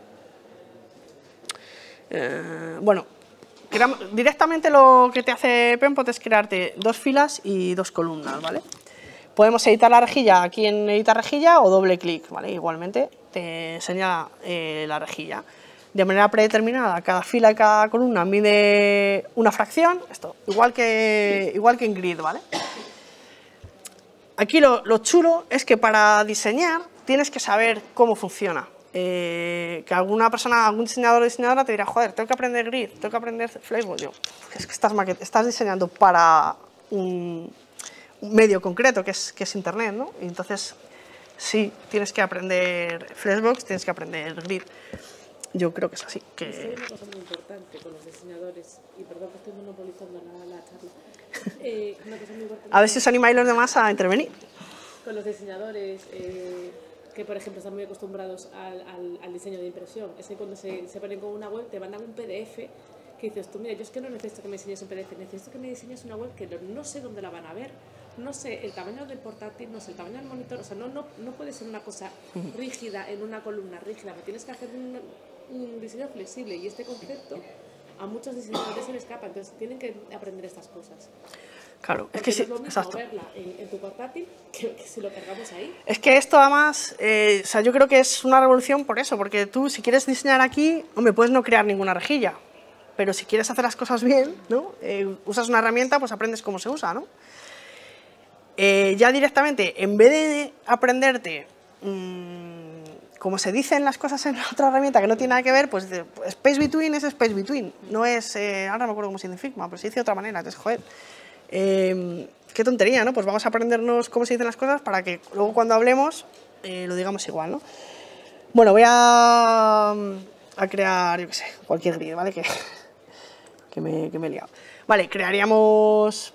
Eh, bueno, creamos, directamente lo que te hace Penpot es crearte dos filas y dos columnas, ¿vale? Podemos editar la rejilla aquí en editar rejilla o doble clic, ¿vale? Igualmente te enseña eh, la rejilla. De manera predeterminada, cada fila y cada columna mide una fracción, esto, igual que, igual que en grid, ¿vale? Aquí lo, lo chulo es que para diseñar tienes que saber cómo funciona. Eh, que alguna persona, algún diseñador o diseñadora te dirá, joder, tengo que aprender grid, tengo que aprender Flexbox. Yo, es que estás, estás diseñando para un, un medio concreto, que es, que es Internet, ¿no? Y entonces, sí, tienes que aprender Flexbox, tienes que aprender grid. Yo creo que es así. Que... Hay una cosa muy importante con los diseñadores, y perdón que estoy monopolizando la, la charla, eh, una cosa muy importante. A ver si os animáis los demás a intervenir. Con los diseñadores eh, que, por ejemplo, están muy acostumbrados al, al, al diseño de impresión, es que cuando se, se ponen con una web te mandan un P D F que dices tú, mira, yo es que no necesito que me diseñes un P D F, necesito que me diseñes una web que no, no sé dónde la van a ver, no sé el tamaño del portátil, no sé el tamaño del monitor, o sea, no, no, no puede ser una cosa rígida en una columna rígida, me tienes que hacer un, un diseño flexible, y este concepto a muchos diseñadores se les escapa, entonces tienen que aprender estas cosas. Claro, Porque es que no sí, es lo mismo exacto. verla en, en tu portátil que, que si lo cargamos ahí. Es que esto además, eh, o sea, yo creo que es una revolución por eso, porque tú si quieres diseñar aquí, hombre, puedes no crear ninguna rejilla, pero si quieres hacer las cosas bien, ¿no? Eh, usas una herramienta, pues aprendes cómo se usa, ¿no? Eh, ya directamente, en vez de aprenderte mmm, como se dicen las cosas en la otra herramienta que no tiene nada que ver, pues de, Space Between es Space Between, no es, eh, ahora no me acuerdo cómo se dice en Figma, pero se dice de otra manera, entonces, joder, eh, qué tontería, ¿no? Pues vamos a aprendernos cómo se dicen las cosas para que luego cuando hablemos eh, lo digamos igual, ¿no? Bueno, voy a, a crear, yo qué sé, cualquier grid, ¿vale? Que, que, me, que me he liado. Vale, crearíamos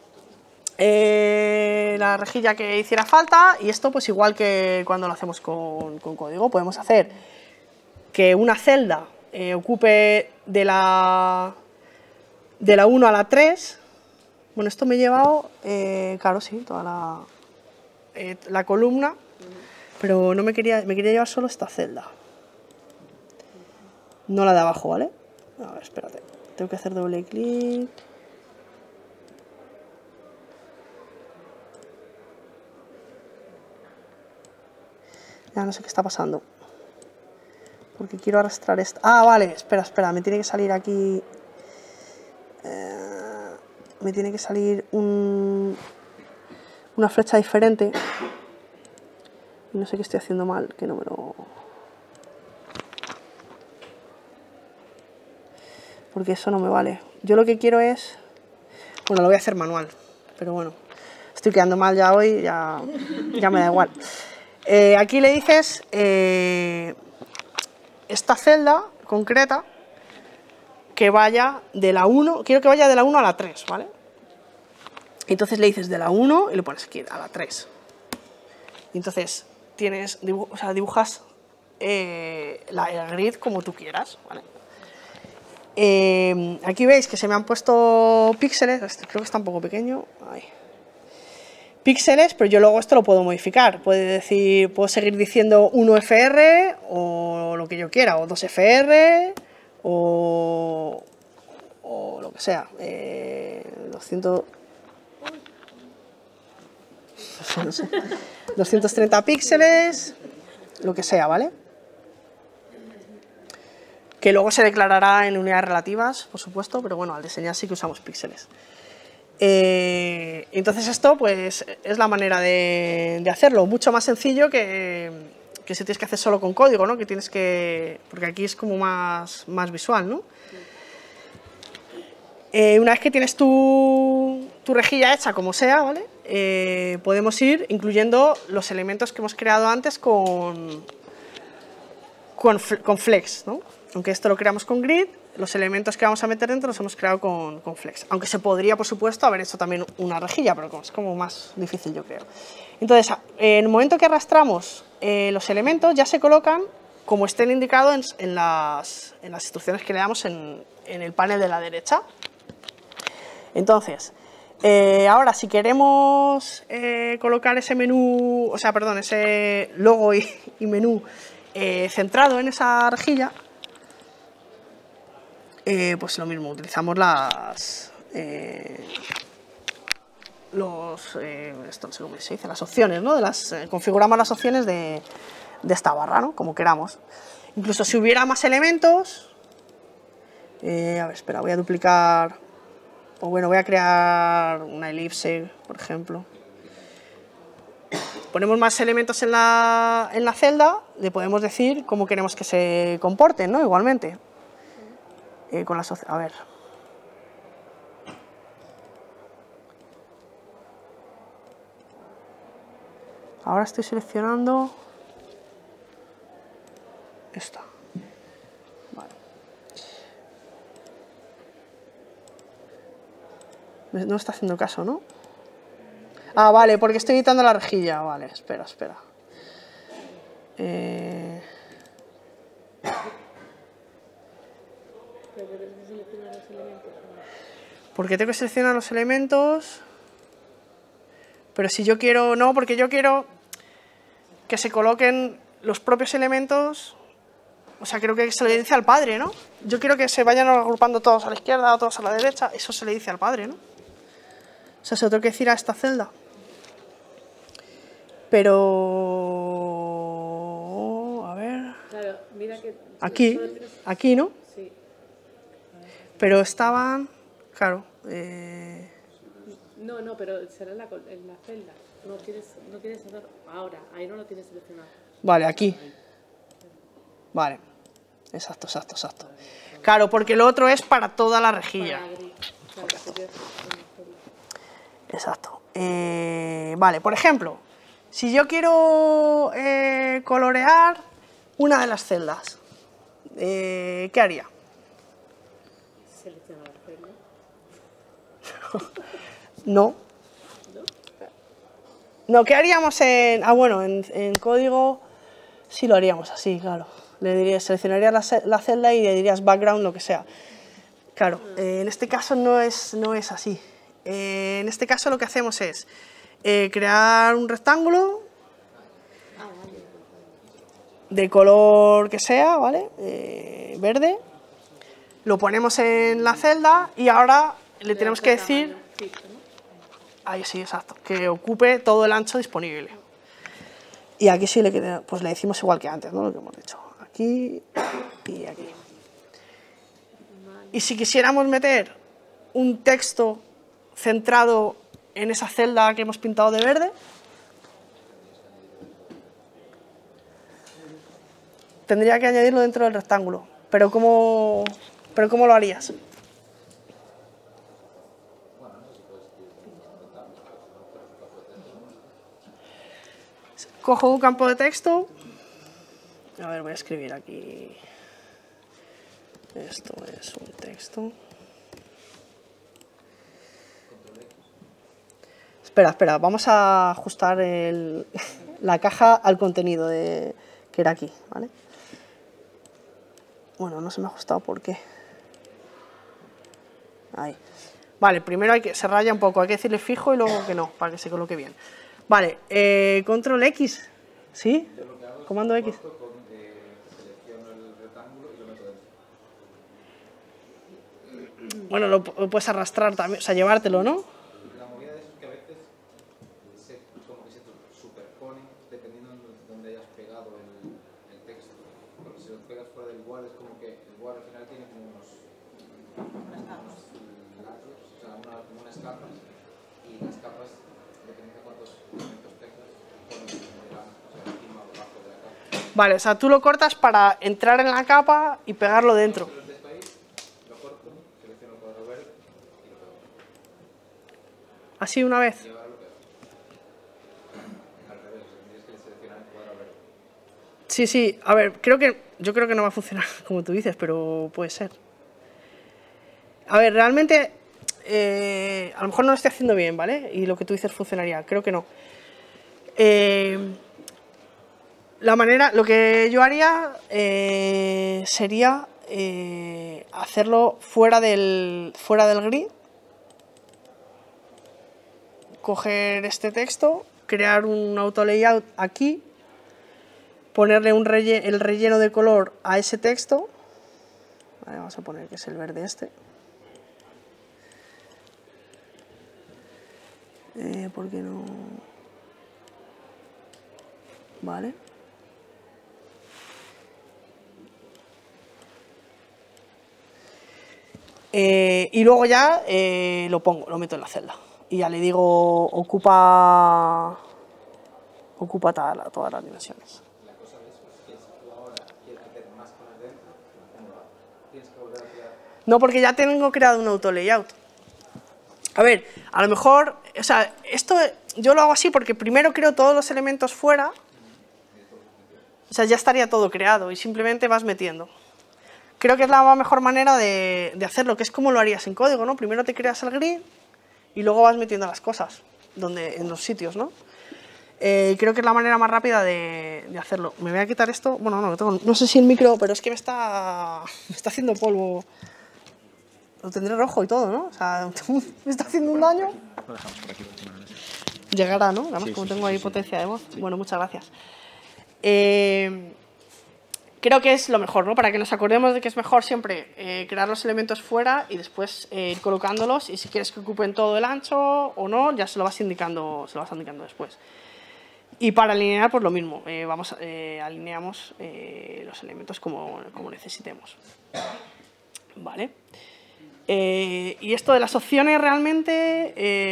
eh, la rejilla que hiciera falta, y esto pues igual que cuando lo hacemos con, con código, podemos hacer que una celda eh, ocupe de la, de la uno a la tres. Bueno, esto me he llevado, eh, claro, sí, toda la, eh, la columna, pero no me quería, me quería llevar solo esta celda. No la de abajo, ¿vale? A ver, espérate, tengo que hacer doble clic. Ya no sé qué está pasando. Porque quiero arrastrar esta. Ah, vale, espera, espera, me tiene que salir aquí... Eh... me tiene que salir un, una flecha diferente y no sé qué estoy haciendo mal, que no me lo... porque eso no me vale. Yo lo que quiero es... bueno, lo voy a hacer manual, pero bueno, estoy quedando mal ya hoy, ya, ya me da igual. Eh, aquí le dices eh, esta celda concreta que vaya de la uno, quiero que vaya de la uno a la tres, ¿vale? Entonces le dices de la uno y le pones aquí a la tres. Y entonces tienes, dibu o sea, dibujas eh, la, el grid como tú quieras, ¿vale? Eh, aquí veis que se me han puesto píxeles, este creo que está un poco pequeño. Ahí. Píxeles, pero yo luego esto lo puedo modificar. Puede decir, puedo seguir diciendo uno F R o lo que yo quiera, o dos F R o, o lo que sea. Eh, doscientos, no sé, doscientos treinta píxeles, lo que sea, ¿vale? Que luego se declarará en unidades relativas, por supuesto, pero bueno, al diseñar sí que usamos píxeles. Eh, entonces esto pues es la manera de, de hacerlo, mucho más sencillo que, que si tienes que hacer solo con código, ¿no? Que tienes que, porque aquí es como más, más visual, ¿no? Eh, una vez que tienes tu, tu rejilla hecha como sea, ¿vale? Eh, podemos ir incluyendo los elementos que hemos creado antes con, con, con Flex, ¿no? Aunque esto lo creamos con Grid, los elementos que vamos a meter dentro los hemos creado con, con Flex. Aunque se podría, por supuesto, haber hecho también una rejilla, pero es como más difícil, yo creo. Entonces, en el momento que arrastramos eh, los elementos, ya se colocan como estén indicados en, en, las, en las instrucciones que le damos en, en el panel de la derecha. Entonces, eh, ahora si queremos eh, colocar ese menú, o sea, perdón, ese logo y, y menú eh, centrado en esa rejilla, Eh, pues lo mismo, utilizamos las eh, los eh, esto no sé cómo se dice, las opciones, ¿no? De las, eh, configuramos las opciones de, de esta barra, ¿no? Como queramos. Incluso si hubiera más elementos, eh, a ver, espera, voy a duplicar, o bueno, voy a crear una elipse, por ejemplo. Ponemos más elementos en la, en la celda, le podemos decir cómo queremos que se comporten, ¿no? Igualmente. Eh, con la a ver. Ahora estoy seleccionando esta. Vale. No está haciendo caso, ¿no? Ah, vale, porque estoy editando la rejilla. Vale, espera, espera. Eh... Porque tengo que seleccionar los elementos, pero si yo quiero, no, porque yo quiero que se coloquen los propios elementos, o sea, creo que se le dice al padre, ¿no? Yo quiero que se vayan agrupando todos a la izquierda, todos a la derecha, eso se le dice al padre, ¿no? O sea, se lo tengo que decir a esta celda. Pero... a ver... Claro, mira que aquí, tienes... aquí, ¿no? Sí. Pero estaban... Claro. Eh... No, no, pero será en la, en la celda. No quieres, no quieres hacer ahora, ahí no lo tienes seleccionado. Vale, aquí. Vale. Exacto, exacto, exacto. Claro, porque lo otro es para toda la rejilla. Exacto. Eh, vale, por ejemplo, si yo quiero eh, colorear una de las celdas, eh, ¿qué haría? Seleccionar la celda. No. No, ¿qué haríamos en...? Ah, bueno, en, en código sí lo haríamos así, claro. Le diría, seleccionarías la, la celda y le dirías background, lo que sea. Claro, eh, en este caso no es, no es así. Eh, en este caso lo que hacemos es eh, crear un rectángulo de color que sea, ¿vale? Eh, verde. Lo ponemos en la celda y ahora le tenemos que decir... Ahí sí, exacto, que ocupe todo el ancho disponible. Y aquí sí le, pues le decimos igual que antes, ¿no? Lo que hemos dicho. Aquí y aquí. Y si quisiéramos meter un texto centrado en esa celda que hemos pintado de verde, tendría que añadirlo dentro del rectángulo. Pero ¿cómo, pero ¿cómo lo harías? Cojo un campo de texto, a ver, voy a escribir aquí, esto es un texto, espera, espera, vamos a ajustar el, la caja al contenido de, que era aquí, ¿vale? Bueno, no se me ha ajustado, ¿por qué? Ahí. Vale, primero hay que, se raya un poco, hay que decirle fijo y luego que no, para que se coloque bien. Vale, eh, control X, ¿sí? Comando X. Bueno, lo, lo puedes arrastrar también, o sea, llevártelo, ¿no? La movida de eso es que a veces se, como que se superponen dependiendo de donde hayas pegado el, el texto. Porque si lo pegas fuera del Word es como que el Word al final tiene como unos, unos lados, o sea, una, como unas capas, y las capas, dependiendo de cuántos elementos tengas, ponen o sea, encima o debajo de la capa. Vale, o sea, tú lo cortas para entrar en la capa y pegarlo dentro. Así una vez. Sí, sí, a ver, creo que, yo creo que no va a funcionar como tú dices, pero puede ser. A ver, realmente, eh, a lo mejor no lo estoy haciendo bien, ¿vale? Y lo que tú dices funcionaría, creo que no. Eh, la manera, lo que yo haría eh, sería eh, hacerlo fuera del, fuera del grid. Coger este texto, crear un auto layout aquí, ponerle un relle el relleno de color a ese texto. Vale, vamos a poner que es el verde este. Eh, ¿Por qué no? Vale. Eh, y luego ya eh, lo pongo, lo meto en la celda. Y ya le digo, ocupa, ocupa toda la, todas las dimensiones. La cosa de eso es que si tú ahora quieres meter más cosas dentro, ¿cómo lo haces? Tienes que volver a crear. No, porque ya tengo creado un auto layout. A ver, a lo mejor, o sea, esto yo lo hago así porque primero creo todos los elementos fuera, o sea, ya estaría todo creado y simplemente vas metiendo. Creo que es la mejor manera de, de hacerlo, que es como lo harías en código, ¿no? Primero te creas el grid y luego vas metiendo las cosas donde, en los sitios, ¿no? Eh, creo que es la manera más rápida de, de hacerlo. Me voy a quitar esto, bueno, no, tengo, no sé si el micro, pero es que me está, me está haciendo polvo. Lo tendré rojo y todo, ¿no? O sea, me está haciendo un daño. Lo dejamos por aquí. Llegará, ¿no? Además, Sí, como sí, tengo sí, ahí sí, potencia sí. de voz. Sí. Bueno, muchas gracias. Eh, creo que es lo mejor, ¿no? Para que nos acordemos de que es mejor siempre eh, crear los elementos fuera y después eh, ir colocándolos, y si quieres que ocupen todo el ancho o no, ya se lo vas indicando, se lo vas indicando después. Y para alinear, pues lo mismo, eh, vamos, eh, alineamos eh, los elementos como, como necesitemos. Vale. Eh, y esto de las opciones realmente,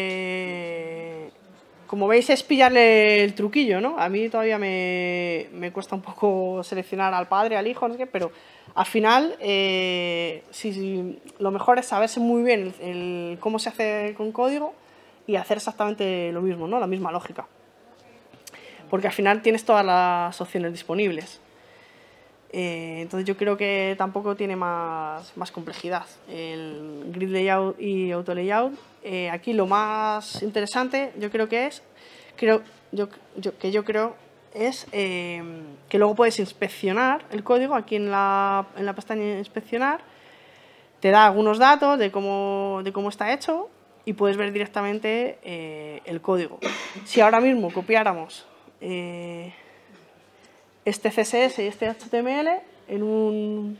eh, como veis, es pillarle el truquillo, ¿no? A mí todavía me, me cuesta un poco seleccionar al padre, al hijo, no sé qué, pero al final eh, sí, sí, lo mejor es saberse muy bien el, el, cómo se hace con código y hacer exactamente lo mismo, ¿no? La misma lógica. Porque al final tienes todas las opciones disponibles. Eh, entonces yo creo que tampoco tiene más, más complejidad el grid layout y auto layout. Eh, aquí lo más interesante yo creo que es, creo, yo, yo, que yo creo es eh, que luego puedes inspeccionar el código aquí en la, en la pestaña inspeccionar, te da algunos datos de cómo, de cómo está hecho y puedes ver directamente eh, el código. Si ahora mismo copiáramos eh, este C S S y este H T M L en, un,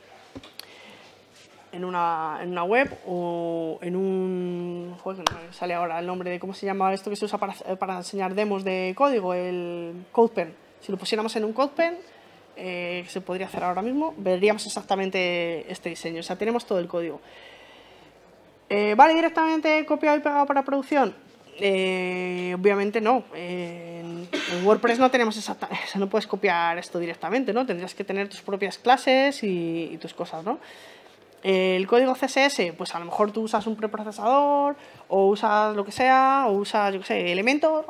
en, una, en una web o en un... Joder, no me sale ahora el nombre de cómo se llama esto que se usa para, para enseñar demos de código, el CodePen. Si lo pusiéramos en un CodePen, eh, que se podría hacer ahora mismo, veríamos exactamente este diseño. O sea, tenemos todo el código. Eh, ¿Vale directamente copiado y pegado para producción? Eh, obviamente no. Eh, en, en WordPress no tenemos exacta, o sea, no puedes copiar esto directamente, ¿no? Tendrías que tener tus propias clases y, y tus cosas, ¿no? Eh, el código C S S, pues a lo mejor tú usas un preprocesador o usas lo que sea, o usas, yo qué sé, Elementor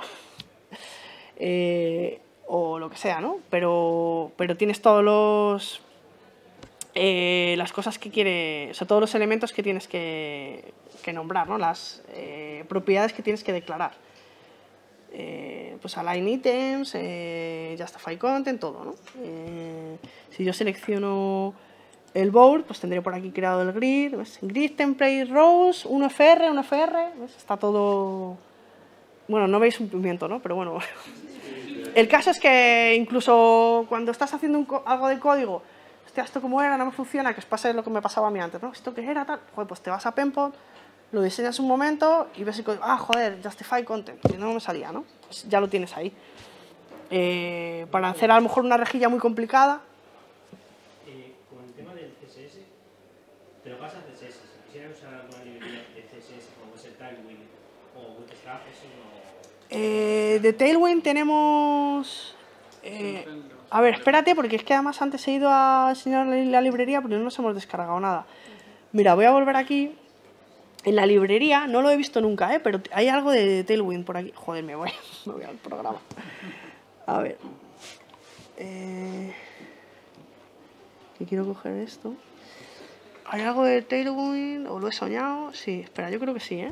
eh, o lo que sea, ¿no? Pero, pero tienes todos los... Eh, las cosas que quiere, o sea, todos los elementos que tienes que, que nombrar, ¿no? Las eh, propiedades que tienes que declarar. Eh, pues align items, eh, justify content, todo, ¿no? Eh, si yo selecciono el board, pues tendré por aquí creado el grid, ¿ves? Grid template rows, uno F R, uno F R, ¿ves? Está todo... Bueno, no veis un pimiento, ¿no? Pero bueno. El caso es que incluso cuando estás haciendo un algo de código, hostia, esto como era, no me funciona, que os pase lo que me pasaba a mí antes, ¿no? Esto que era tal, joder, pues te vas a Penpot, lo diseñas un momento y ves el código, ah, joder, justify content, que no me salía, ¿no? Pues ya lo tienes ahí. Eh, para hacer a lo mejor una rejilla muy complicada. Eh, con el tema del C S S, te lo pasas de C S S. Si quisieras usar alguna librería de C S S como es el Tailwind o Bootstrap, eso no... Eh, de Tailwind tenemos... Eh, a ver, espérate, porque es que además antes he ido a enseñar la librería, pero no nos hemos descargado nada. Mira, voy a volver aquí. En la librería, no lo he visto nunca, ¿eh? Pero hay algo de Tailwind por aquí. Joder, me voy, me voy al programa. A ver. Eh, que quiero coger esto. ¿Hay algo de Tailwind? ¿O lo he soñado? Sí, espera, yo creo que sí, ¿eh?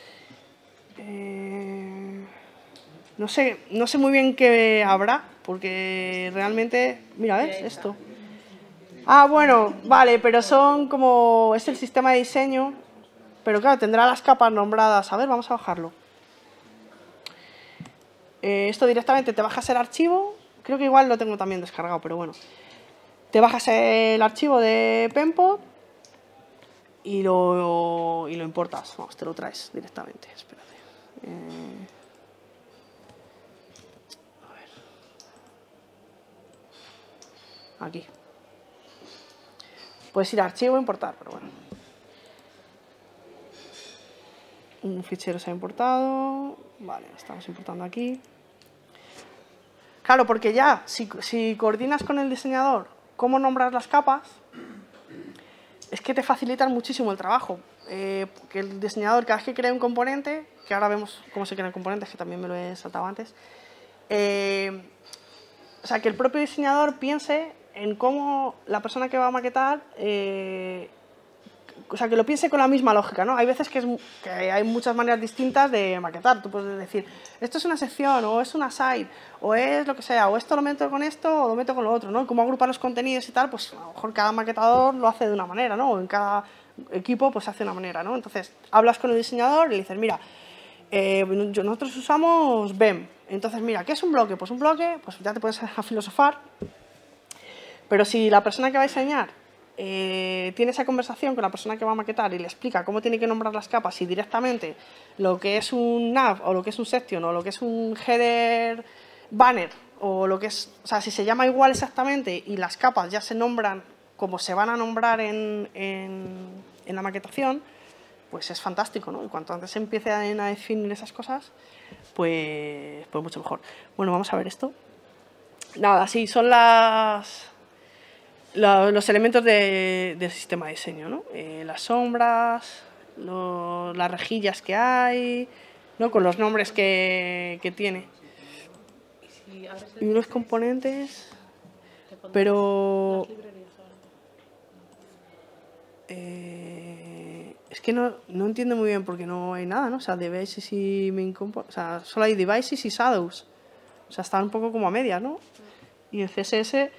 eh no sé, no sé muy bien qué habrá, porque realmente... Mira, ¿ves? Esto. Ah, bueno, vale, pero son como... Es el sistema de diseño... Pero claro, tendrá las capas nombradas. A ver, vamos a bajarlo. Eh, esto directamente te bajas el archivo. Creo que igual lo tengo también descargado, pero bueno. Te bajas el archivo de Penpot y lo, y lo importas. Vamos, te lo traes directamente. Espérate. Eh, a ver. Aquí. Puedes ir a archivo e importar, pero bueno. Un fichero se ha importado. Vale, lo estamos importando aquí. Claro, porque ya, si, si coordinas con el diseñador cómo nombrar las capas, es que te facilitan muchísimo el trabajo. Eh, que el diseñador, cada vez que crea un componente, que ahora vemos cómo se crean componentes, que también me lo he saltado antes, eh, o sea, que el propio diseñador piense en cómo la persona que va a maquetar... Eh, O sea, que lo piense con la misma lógica, ¿no? Hay veces que, es, que hay muchas maneras distintas de maquetar. Tú puedes decir, esto es una sección, o es una site, o es lo que sea, o esto lo meto con esto, o lo meto con lo otro, ¿no? Cómo agrupar los contenidos y tal, pues a lo mejor cada maquetador lo hace de una manera, ¿no? O en cada equipo pues hace de una manera, ¿no? Entonces, hablas con el diseñador y le dices, mira, eh, nosotros usamos B E M. Entonces, mira, ¿qué es un bloque? Pues un bloque, pues ya te puedes a filosofar. Pero si la persona que va a diseñar Eh, tiene esa conversación con la persona que va a maquetar y le explica cómo tiene que nombrar las capas y directamente lo que es un nav o lo que es un section o lo que es un header banner o lo que es, o sea, si se llama igual exactamente y las capas ya se nombran como se van a nombrar en, en, en la maquetación, pues es fantástico, ¿no? Y cuanto antes se empiece a, a definir esas cosas, pues, pues mucho mejor. Bueno, vamos a ver esto. Nada, sí, son las... los elementos de, del sistema de diseño, ¿no? Eh, las sombras, lo, las rejillas que hay, ¿no? Con los nombres que, que tiene. Y unos componentes, pero... Eh, es que no, no entiendo muy bien porque no hay nada, ¿no? O sea, devices y main components, o sea, solo hay devices y shadows. O sea, están un poco como a medias, ¿no? Y el C S S...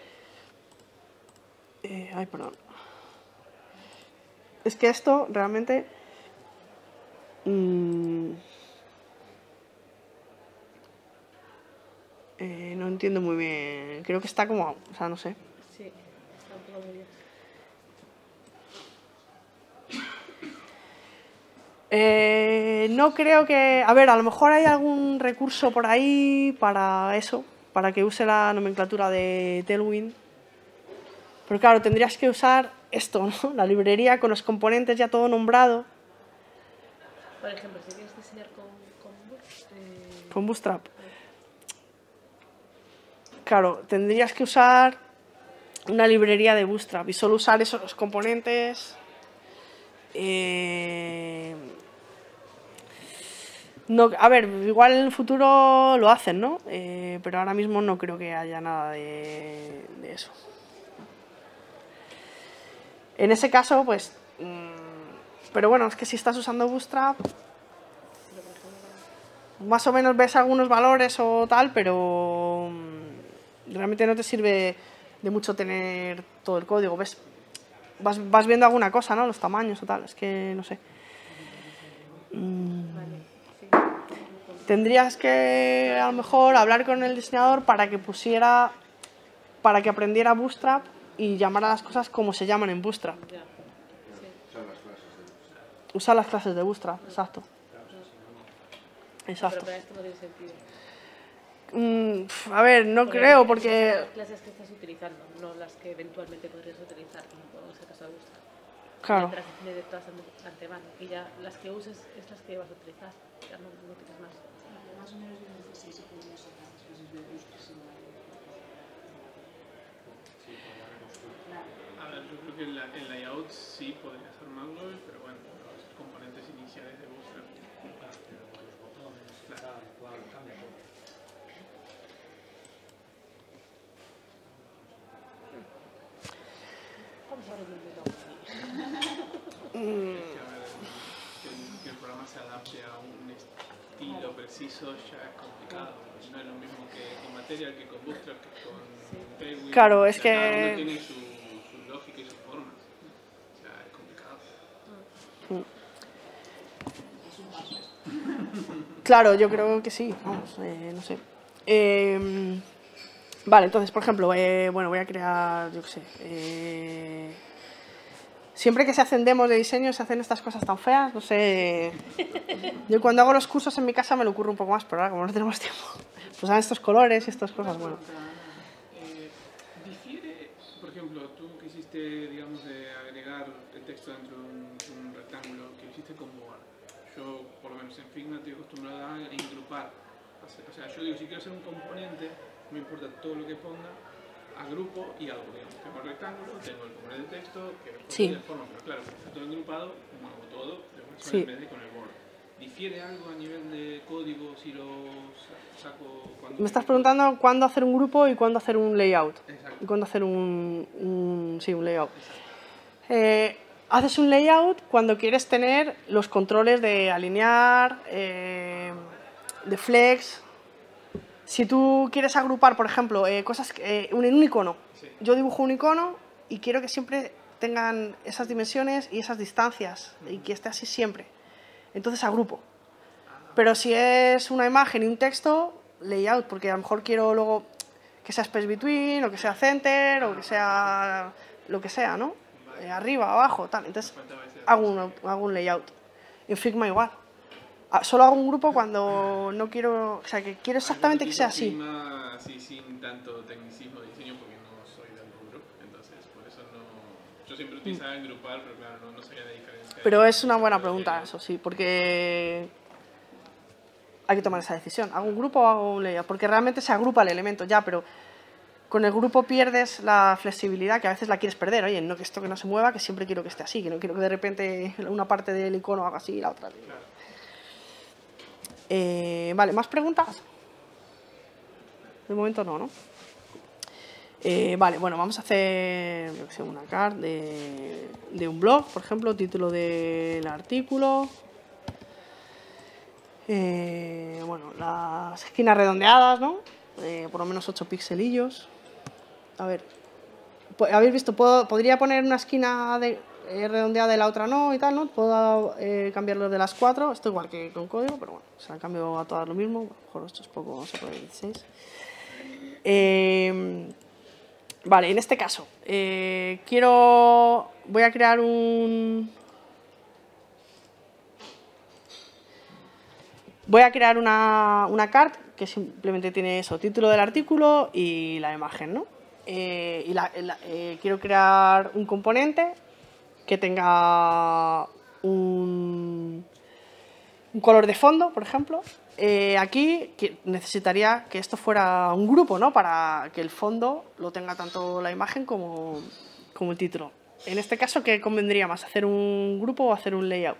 Eh, ay, perdón. Es que esto realmente... Mmm, eh, no entiendo muy bien. Creo que está como... O sea, no sé. Sí, está un poco muy bien. Eh, no creo que... A ver, a lo mejor hay algún recurso por ahí para eso, para que use la nomenclatura de Tailwind. Pero claro, tendrías que usar esto, ¿no? La librería con los componentes ya todo nombrado. Por ejemplo, si quieres diseñar con, con, eh... con Bootstrap. Claro, tendrías que usar una librería de Bootstrap y solo usar esos componentes. Eh... No, a ver, igual en el futuro lo hacen, ¿no? Eh, pero ahora mismo no creo que haya nada de, de eso. En ese caso, pues... Mmm, pero bueno, es que si estás usando Bootstrap... más o menos ves algunos valores o tal, pero realmente no te sirve de mucho tener todo el código. Ves, vas, vas viendo alguna cosa, ¿no? Los tamaños o tal, es que no sé. Mm. Tendrías que, a lo mejor, hablar con el diseñador para que pusiera, para que aprendiera Bootstrap y llamara a las cosas como se llaman en Bootstrap. Ya. Sí. Usar las clases de Bootstrap, exacto. Exacto. Pero para esto no tiene sentido. Mm, a ver, no Porque creo, las porque... clases que estás utilizando, no las que eventualmente podrías utilizar, como podemos hacer caso de Bootstrap. Claro. Te las define de todas de antemano y ya las que uses es las que vas a utilizar. Ya no, no tienes más. Más o menos yo no sé si podría ser las clases de Bootstrap sin la- A ver, yo creo que el, el layout sí podría ser malware, pero bueno, los componentes iniciales de Bootstrap. Vamos a ver el menú. Mm, Es que, a ver, que el, que el programa se adapte a un estilo preciso ya es complicado. No es lo mismo que con Material, que con Bootstrap, que con Tailwind. Claro, es O sea, cada que- uno tiene su, su lógica y sus formas. O sea, es complicado. Claro, yo creo que sí, vamos, eh, no sé. Eh, vale, entonces, por ejemplo, eh, bueno, voy a crear, yo qué sé, eh, siempre que se hacen demos de diseño se hacen estas cosas tan feas, no sé. Yo cuando hago los cursos en mi casa me lo ocurre un poco más, pero ahora como no tenemos tiempo, pues dan estos colores y estas cosas, bueno. Eh, difiere, por ejemplo, tú que hiciste, digamos, de agregar el texto dentro de un, un rectángulo, que lo hiciste con Board. Yo, por lo menos en Figma, estoy acostumbrado a agrupar. O sea, yo digo, si quiero hacer un componente, no me importa todo lo que ponga, agrupo y algo, digamos. Tengo el rectángulo, tengo el componente de texto, que después Sí. de forma, pero claro, como está todo agrupado, muevo todo de una sola Sí. en vez de con el Board. ¿Difiere algo a nivel de código si lo sa- saco cuando... Me estás preguntando cuándo hacer un grupo y cuándo hacer un layout. Exacto. Y cuándo hacer un, un- sí, un layout. Eh, haces un layout cuando quieres tener los controles de alinear, eh, de flex. Si tú quieres agrupar, por ejemplo, eh, cosas, eh, un, un icono. Sí. Yo dibujo un icono y quiero que siempre tengan esas dimensiones y esas distancias y que esté así siempre. Entonces agrupo. Pero si es una imagen y un texto, layout, porque a lo mejor quiero luego que sea space between, o que sea center, o que sea lo que sea, ¿no? Eh, arriba, abajo, tal. Entonces hago un, hago un layout. En Figma igual. Ah, Solo hago un grupo cuando no quiero, o sea, que quiero exactamente que sea así. Figma, así sin tanto tecnicismo de diseño porque no soy del rubro, entonces por eso no... Yo siempre utilizaba en grupal, pero claro, no, no sabía la diferencia. Pero es una buena pregunta eso, sí, porque hay que tomar esa decisión. ¿Hago un grupo o hago un layout? Porque realmente se agrupa el elemento ya, pero con el grupo pierdes la flexibilidad que a veces la quieres perder. Oye, no que esto que no se mueva, que siempre quiero que esté así, que no quiero que de repente una parte del icono haga así y la otra. Eh, vale, ¿más preguntas? De momento no, ¿no? Eh, vale, bueno, vamos a hacer yo que sé, una card de, de un blog, por ejemplo, título del artículo. Eh, bueno, las esquinas redondeadas, ¿no? Eh, por lo menos ocho pixelillos. A ver, habéis visto, puedo, podría poner una esquina de, eh, redondeada y la otra no y tal, ¿no? Puedo eh, cambiarlo de las cuatro, esto igual que con código, pero bueno, se la cambio a todas lo mismo. A lo mejor esto es poco, vamos a poner dieciséis. Eh, vale, en este caso, eh, quiero, voy a crear un... Voy a crear una, una card que simplemente tiene eso, título del artículo y la imagen, ¿no? Eh, y la, la, eh, quiero crear un componente que tenga un, un color de fondo, por ejemplo. Eh, aquí que necesitaría que esto fuera un grupo, ¿no? Para que el fondo lo tenga tanto la imagen como, como el título. En este caso, ¿qué convendría más? ¿Hacer un grupo o hacer un layout?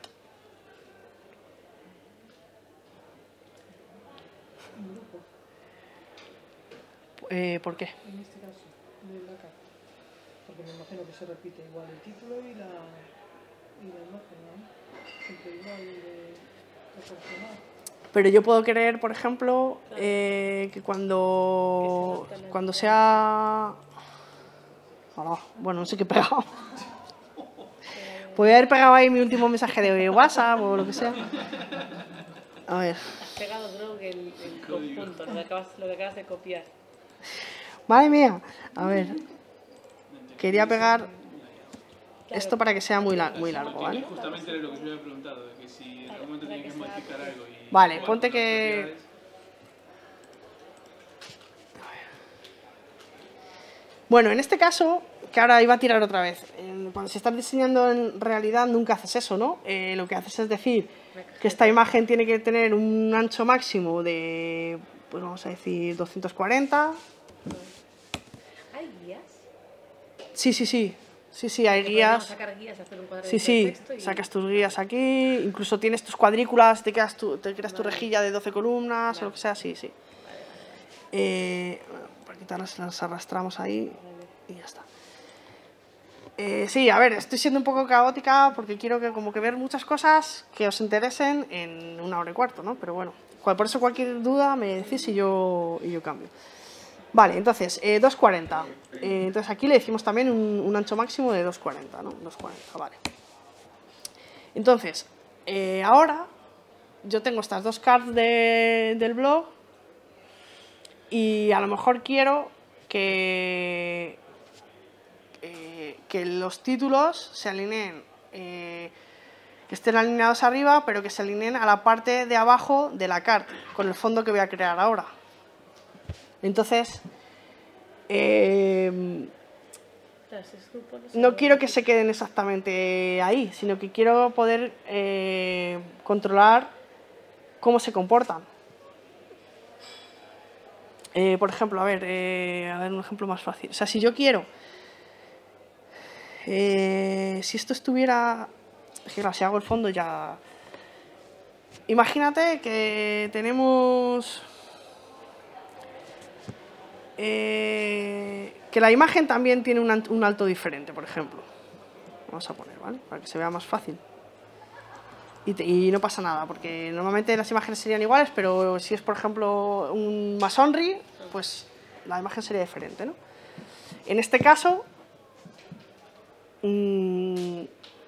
Eh, ¿Por qué? En este caso, de la carta. Porque me imagino que se repite igual el título y la, y la imagen, ¿no? Siempre igual de proporcional. Pero yo puedo querer, por ejemplo, eh, que cuando, cuando sea... Oh, bueno, no sé qué he pegado. Podría haber pegado ahí mi último mensaje de WhatsApp o lo que sea. A ver. Has pegado, creo que el, el conjunto, lo que, acabas, lo que acabas de copiar. Madre mía. A ver. Quería pegar esto para que sea muy, la, muy largo, ¿vale? Justamente era lo que yo había preguntado, de que si en algún momento tienes que modificar algo y... Vale, ponte que... Bueno, en este caso, que ahora iba a tirar otra vez, cuando se está diseñando en realidad nunca haces eso, ¿no? Eh, lo que haces es decir que esta imagen tiene que tener un ancho máximo de, pues vamos a decir, doscientos cuarenta. ¿Hay guías? Sí, sí, sí, sí, sí, hay guías. Sacar guías, hacer un cuadro Sí, de sí, texto y... sacas tus guías aquí, incluso tienes tus cuadrículas, te creas tu, te creas tu rejilla de doce columnas, vale, o lo que sea, sí, sí. Vale, vale. Eh, bueno, para quitarlas las arrastramos ahí y ya está. Eh, sí, a ver, estoy siendo un poco caótica porque quiero que como que ver muchas cosas que os interesen en una hora y cuarto, ¿no? Pero bueno, por eso cualquier duda me decís y yo, y yo cambio. Vale, entonces, eh, doscientos cuarenta. Eh, entonces aquí le decimos también un, un ancho máximo de doscientos cuarenta, ¿no? doscientos cuarenta, vale. Entonces, eh, ahora yo tengo estas dos cards de, del blog y a lo mejor quiero que, eh, que los títulos se alineen, eh, que estén alineados arriba, pero que se alineen a la parte de abajo de la card, con el fondo que voy a crear ahora. Entonces, eh, no quiero que se queden exactamente ahí, sino que quiero poder eh, controlar cómo se comportan. Eh, por ejemplo, a ver, eh, a ver un ejemplo más fácil. O sea, si yo quiero, eh, si esto estuviera, es que claro, si hago el fondo ya... Imagínate que tenemos... Eh, que la imagen también tiene un, un alto diferente, por ejemplo. Vamos a poner, ¿vale? Para que se vea más fácil. Y, te, y no pasa nada, porque normalmente las imágenes serían iguales, pero si es, por ejemplo, un masonry, pues la imagen sería diferente, ¿no? En este caso, mmm,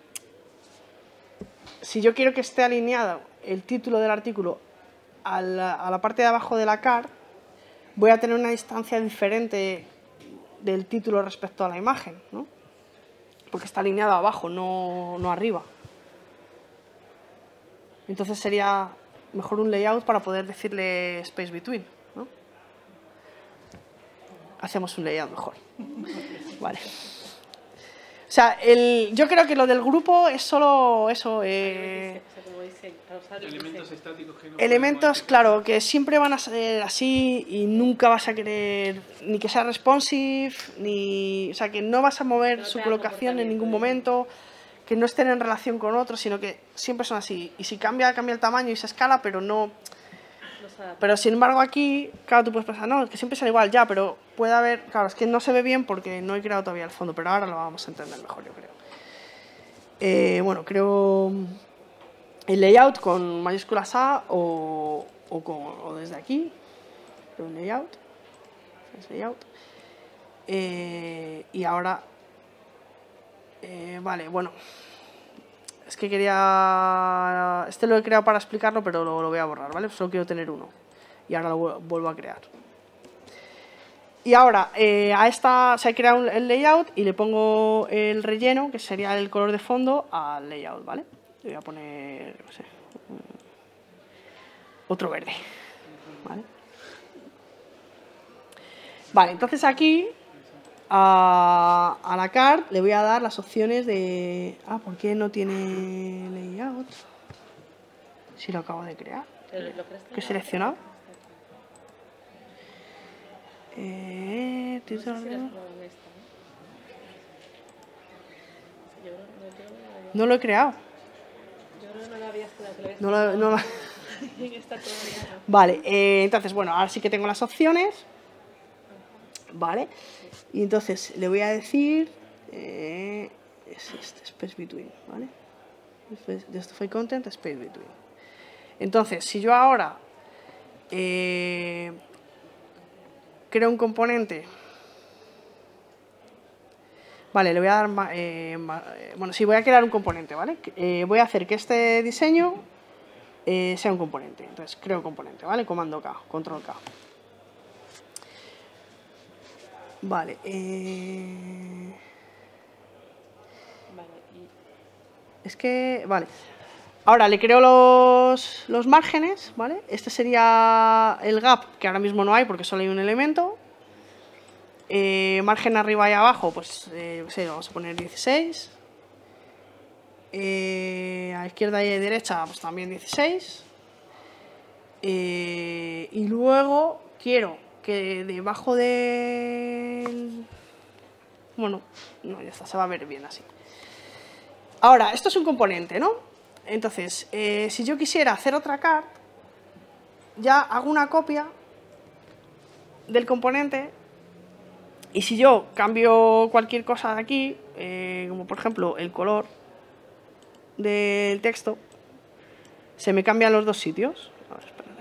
si yo quiero que esté alineado el título del artículo a la, a la parte de abajo de la card, voy a tener una distancia diferente del título respecto a la imagen, ¿no? Porque está alineado abajo, no, no arriba. Entonces sería mejor un layout para poder decirle space between, ¿no? Hacemos un layout mejor. Vale. O sea, el, yo creo que lo del grupo es solo eso. Eh, elementos estáticos que no elementos, claro, que siempre van a ser así y nunca vas a querer ni que sea responsive, ni, o sea, que no vas a mover no su colocación en ningún momento, que no estén en relación con otros, sino que siempre son así. Y si cambia, cambia el tamaño y se escala, pero no... Pero sin embargo aquí, claro, tú puedes pensar, no, es que siempre son igual, ya, pero puede haber... Claro, es que no se ve bien porque no he creado todavía el fondo, pero ahora lo vamos a entender mejor, yo creo. Eh, bueno, creo el layout con mayúsculas A o, o, con, o desde aquí. Creo el layout. Es layout. Eh, y ahora... Eh, vale, bueno... Es que quería... Este lo he creado para explicarlo, pero lo, lo voy a borrar, ¿vale? Solo quiero tener uno. Y ahora lo vuelvo a crear. Y ahora, eh, a esta se ha creado el layout y le pongo el relleno, que sería el color de fondo, al layout, ¿vale? Le voy a poner, no sé, otro verde, ¿vale? Vale, entonces aquí... A, a la card le voy a dar las opciones de... Ah, ¿por qué no tiene layout? Si lo acabo de crear. ¿Qué he seleccionado? Eh, no lo he creado. No lo, no lo... Vale, eh, entonces, bueno, ahora sí que tengo las opciones. Vale. Y entonces le voy a decir eh, es este, space between, ¿vale? Justify content, space between. Entonces, si yo ahora eh, creo un componente, vale, le voy a dar, eh, bueno, sí, voy a crear un componente, ¿vale? Eh, voy a hacer que este diseño eh, sea un componente. Entonces, creo un componente, ¿vale? Comando K, control K. Vale, eh... Vale, y es que, vale. Ahora le creo los, los márgenes, ¿vale? Este sería el gap, que ahora mismo no hay porque solo hay un elemento. Eh, margen arriba y abajo, pues, eh, no sé, vamos a poner dieciséis. Eh, a izquierda y a derecha, pues también dieciséis. Eh, y luego quiero que debajo del... Bueno, no, ya está, se va a ver bien así. Ahora, esto es un componente, ¿no? Entonces, eh, si yo quisiera hacer otra card, ya hago una copia del componente y si yo cambio cualquier cosa de aquí, eh, como por ejemplo el color del texto, se me cambian los dos sitios. A ver, espérate.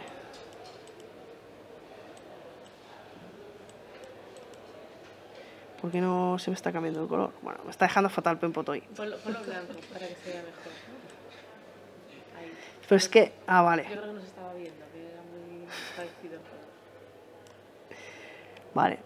¿Por qué no se me está cambiando el color? Bueno, me está dejando fatal Penpot hoy. ponlo, ponlo blanco para que se vea mejor, ¿no? Ahí. Pero es que... Ah, vale. Yo creo que no se estaba viendo, que era muy parecido el color. Vale.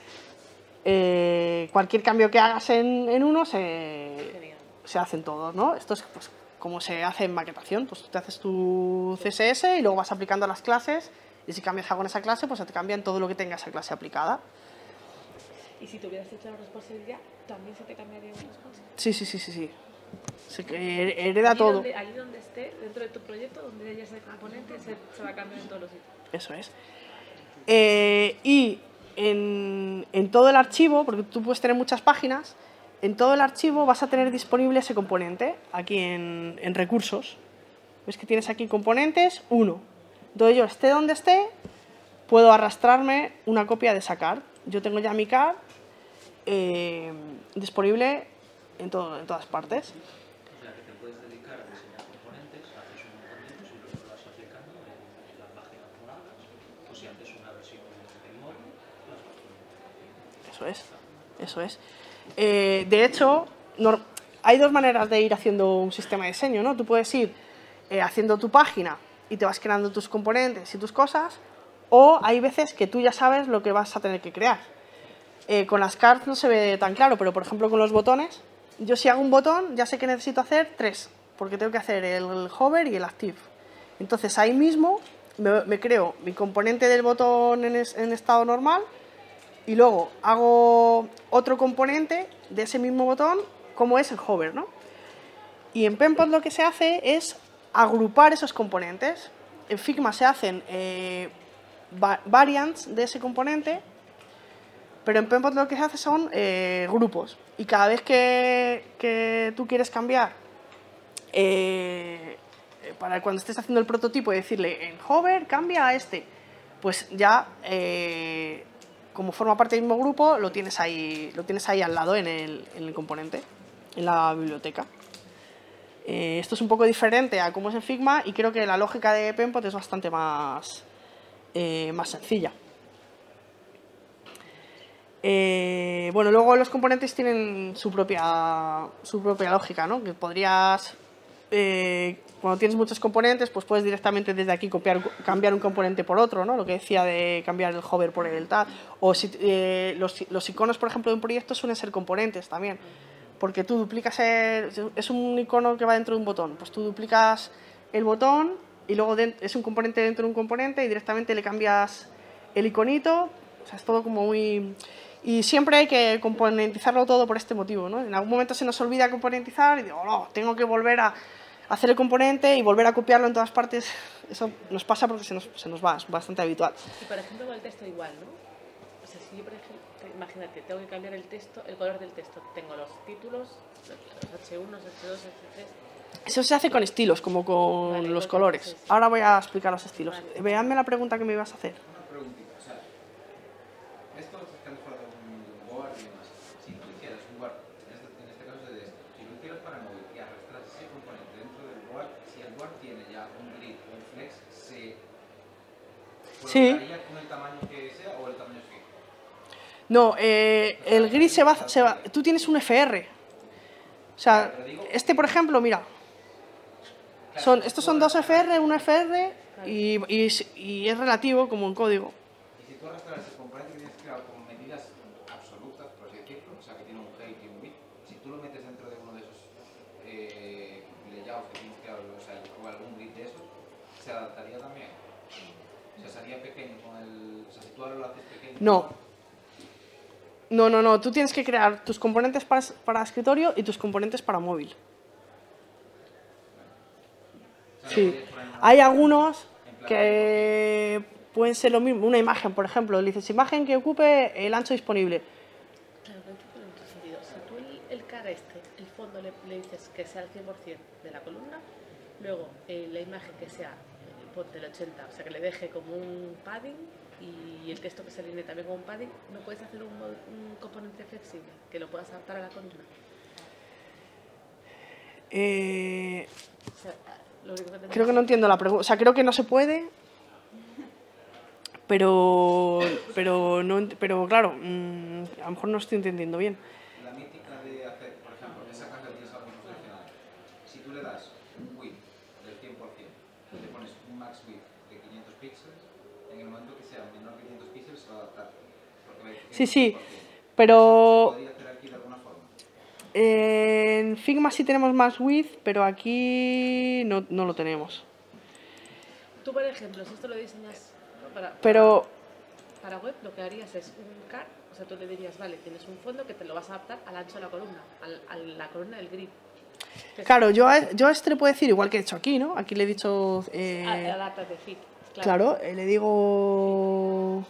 Eh, cualquier cambio que hagas en, en uno se, Genial. se hacen todos, ¿no? Esto es pues, como se hace en maquetación. Pues tú te haces tu C S S y luego vas aplicando las clases y si cambias algo en esa clase, pues se te cambian todo lo que tenga esa clase aplicada. Y si tuvieras hecho la responsabilidad, ¿también se te cambiaría una responsabilidad? Sí, sí, sí, sí, sí. Se her- hereda Allí todo. Donde, allí donde esté, dentro de tu proyecto, donde haya ese componente, se, se va a cambiar en todos los sitios. Eso es. Eh, y en, en todo el archivo, porque tú puedes tener muchas páginas, en todo el archivo vas a tener disponible ese componente, aquí en, en recursos. ¿Ves que tienes aquí componentes? Uno. Entonces yo, esté donde esté, puedo arrastrarme una copia de esa card. Yo tengo ya mi card eh, disponible en, todo, en todas partes. O sea, que te puedes dedicar a diseñar componentes, haces unos componentes y luego lo vas aplicando en, en las páginas moradas, o si haces una versión en móvil, las vas poniendo. Eso es, eso es. Eh, de hecho, no, hay dos maneras de ir haciendo un sistema de diseño, ¿no? Tú puedes ir eh, haciendo tu página y te vas creando tus componentes y tus cosas, o hay veces que tú ya sabes lo que vas a tener que crear. Eh, con las cards no se ve tan claro, pero por ejemplo con los botones, yo si hago un botón ya sé que necesito hacer tres, porque tengo que hacer el hover y el active. Entonces ahí mismo me, me creo mi componente del botón en, es, en estado normal y luego hago otro componente de ese mismo botón como es el hover, ¿no? Y en Penpot lo que se hace es agrupar esos componentes. En Figma se hacen eh, va variants de ese componente, pero en Penpot lo que se hace son eh, grupos. Y cada vez que, que tú quieres cambiar, eh, para cuando estés haciendo el prototipo y decirle en hover cambia a este, pues ya eh, como forma parte del mismo grupo lo tienes ahí, lo tienes ahí al lado en el, en el componente, en la biblioteca. Eh, esto es un poco diferente a cómo es en Figma y creo que la lógica de Penpot es bastante más, eh, más sencilla. Eh, bueno, luego los componentes tienen su propia, su propia lógica, ¿no? Que podrías, eh, cuando tienes muchos componentes, pues puedes directamente desde aquí copiar, cambiar un componente por otro, ¿no? Lo que decía de cambiar el hover por el tal. O si, eh, los, los iconos, por ejemplo, de un proyecto suelen ser componentes también. Porque tú duplicas, el, es un icono que va dentro de un botón, pues tú duplicas el botón y luego dentro, es un componente dentro de un componente y directamente le cambias el iconito, o sea, es todo como muy... Y siempre hay que componentizarlo todo por este motivo, ¿no? En algún momento se nos olvida componentizar y digo, no, tengo que volver a hacer el componente y volver a copiarlo en todas partes. Eso nos pasa porque se nos, se nos va, es bastante habitual. Y por ejemplo con el texto igual, ¿no? O sea, si yo por ejemplo, imagínate, tengo que cambiar el texto, el color del texto, tengo los títulos, los hache uno, los hache dos, hache tres... Eso se hace con estilos, como con Vale, los con- colores. sí, sí. Ahora voy a explicar los estilos. Vale. Veanme la pregunta que me ibas a hacer. Una preguntita, o sea, esto lo estamos fuera de un Word y demás. Si tú hicieras un Word, en este, en este caso de desktop, si lo hicieras para móvil y arrastras ese componente dentro del Word, si el Word tiene ya un grid o un flex, Pues Sí. lo daría con el tamaño que sea o el tamaño fijo. No, eh, el grid se va, se va... Tú tienes un F R. O sea, este, por ejemplo, mira. Son, estos son dos F R, un F R y, y, y es relativo como un código. Y si tú arrastras el componente que tienes creado con medidas absolutas, por así decirlo, o sea, que tiene un height y un width, si tú lo metes dentro de uno de esos eh, layouts que tienes creado, o sea, o algún grid de esos, ¿se adaptaría también? O sea, sería pequeño con el... O sea, si tú ahora lo haces pequeño... No. No, no, no. Tú tienes que crear tus componentes para, para escritorio y tus componentes para móvil. Sí. Hay algunos que pueden ser lo mismo. Una imagen, por ejemplo. Le dices imagen que ocupe el ancho disponible. Claro, lo he hecho en otro sentido. Si tú el, el car este, el fondo le, le dices que sea el cien por cien de la columna, luego eh, la imagen que sea, eh, ponte el ochenta, o sea que le deje como un padding y el texto que se alinee también con un padding, ¿no puedes hacer un, un componente flexible que lo puedas adaptar a la columna? Eh, O sea, lo único que tendrías creo que no entiendo la pregunta. O sea, creo que no se puede. Pero, pero, no, ent- pero claro, mm, a lo mejor no estoy entendiendo bien. La mítica de hacer, por ejemplo, esa caja que tienes ahora mismo seleccionada. Si tú le das un width del cien por cien y le pones un max width de quinientos píxeles, en el momento que sea menor que quinientos píxeles se va a adaptar. Porque va a ir Sí, sí, cien por cien. pero ¿Se podría hacer aquí de alguna forma? en Figma sí tenemos más width, pero aquí no, no lo tenemos. Tú, por ejemplo, si esto lo diseñas ¿no? para, Pero, para web, lo que harías es un car, o sea, tú le dirías, vale, tienes un fondo que te lo vas a adaptar al ancho de la columna, al, a la columna del grid. Que claro, yo a, yo a este le puedo decir igual que he hecho aquí, ¿no? Aquí le he dicho... es- eh, a- adaptas de fit, claro. claro, eh, le digo...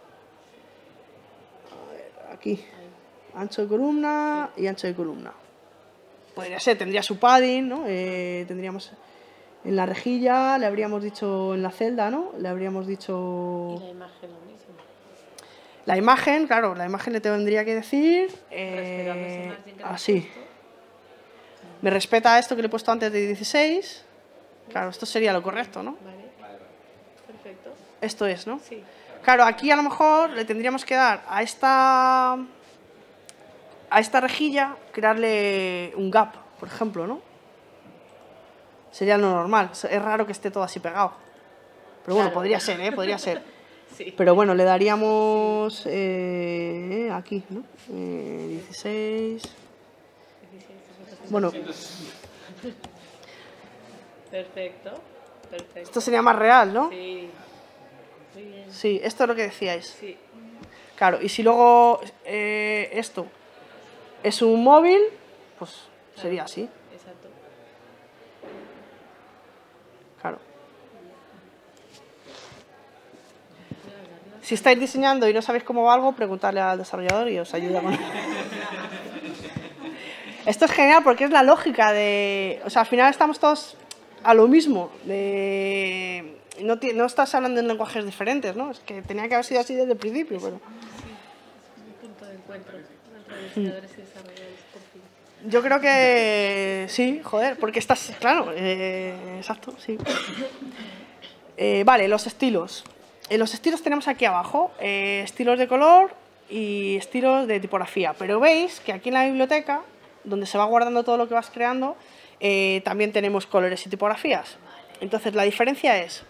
A ver, aquí. Ahí. Ancho de columna y ancho de columna. Podría ser, tendría su padding, ¿no? Eh, tendríamos en la rejilla, le habríamos dicho en la celda, ¿no? Le habríamos dicho... Y la imagen lo mismo. La imagen, claro, la imagen le tendría que decir... Respetando ese Eh, margen que le has así. puesto. Me respeta esto que le he puesto antes de dieciséis. Claro, esto sería lo correcto, ¿no? Vale, perfecto. Esto es, ¿no? Sí, Claro, aquí a lo mejor le tendríamos que dar a esta a esta rejilla, crearle un gap, por ejemplo, ¿no? Sería lo normal. Es raro que esté todo así pegado. Pero bueno, Claro. podría ser, ¿eh? Podría ser. sí. Pero bueno, le daríamos eh, aquí, ¿no? Eh, dieciséis. Bueno, Perfecto, perfecto. esto sería más real, ¿no? Sí, muy bien. Sí, esto es lo que decíais. Sí, Claro, y si luego eh, esto es un móvil, pues sería así, exacto. claro. Si estáis diseñando y no sabéis cómo va algo, preguntadle al desarrollador y os ayuda con... Esto es genial porque es la lógica de... O sea, al final estamos todos a lo mismo. De... No, ti- no estás hablando en lenguajes diferentes, ¿no? Es que tenía que haber sido así desde el principio, pero... Un punto de encuentro entre diseñadores y desarrolladores, por fin. Yo creo que sí, joder, porque estás... Claro, eh, exacto, sí. Eh, vale, los estilos. Eh, los estilos tenemos aquí abajo, eh, estilos de color y estilos de tipografía. Pero veis que aquí en la biblioteca, donde se va guardando todo lo que vas creando, eh, también tenemos colores y tipografías. Entonces la diferencia es,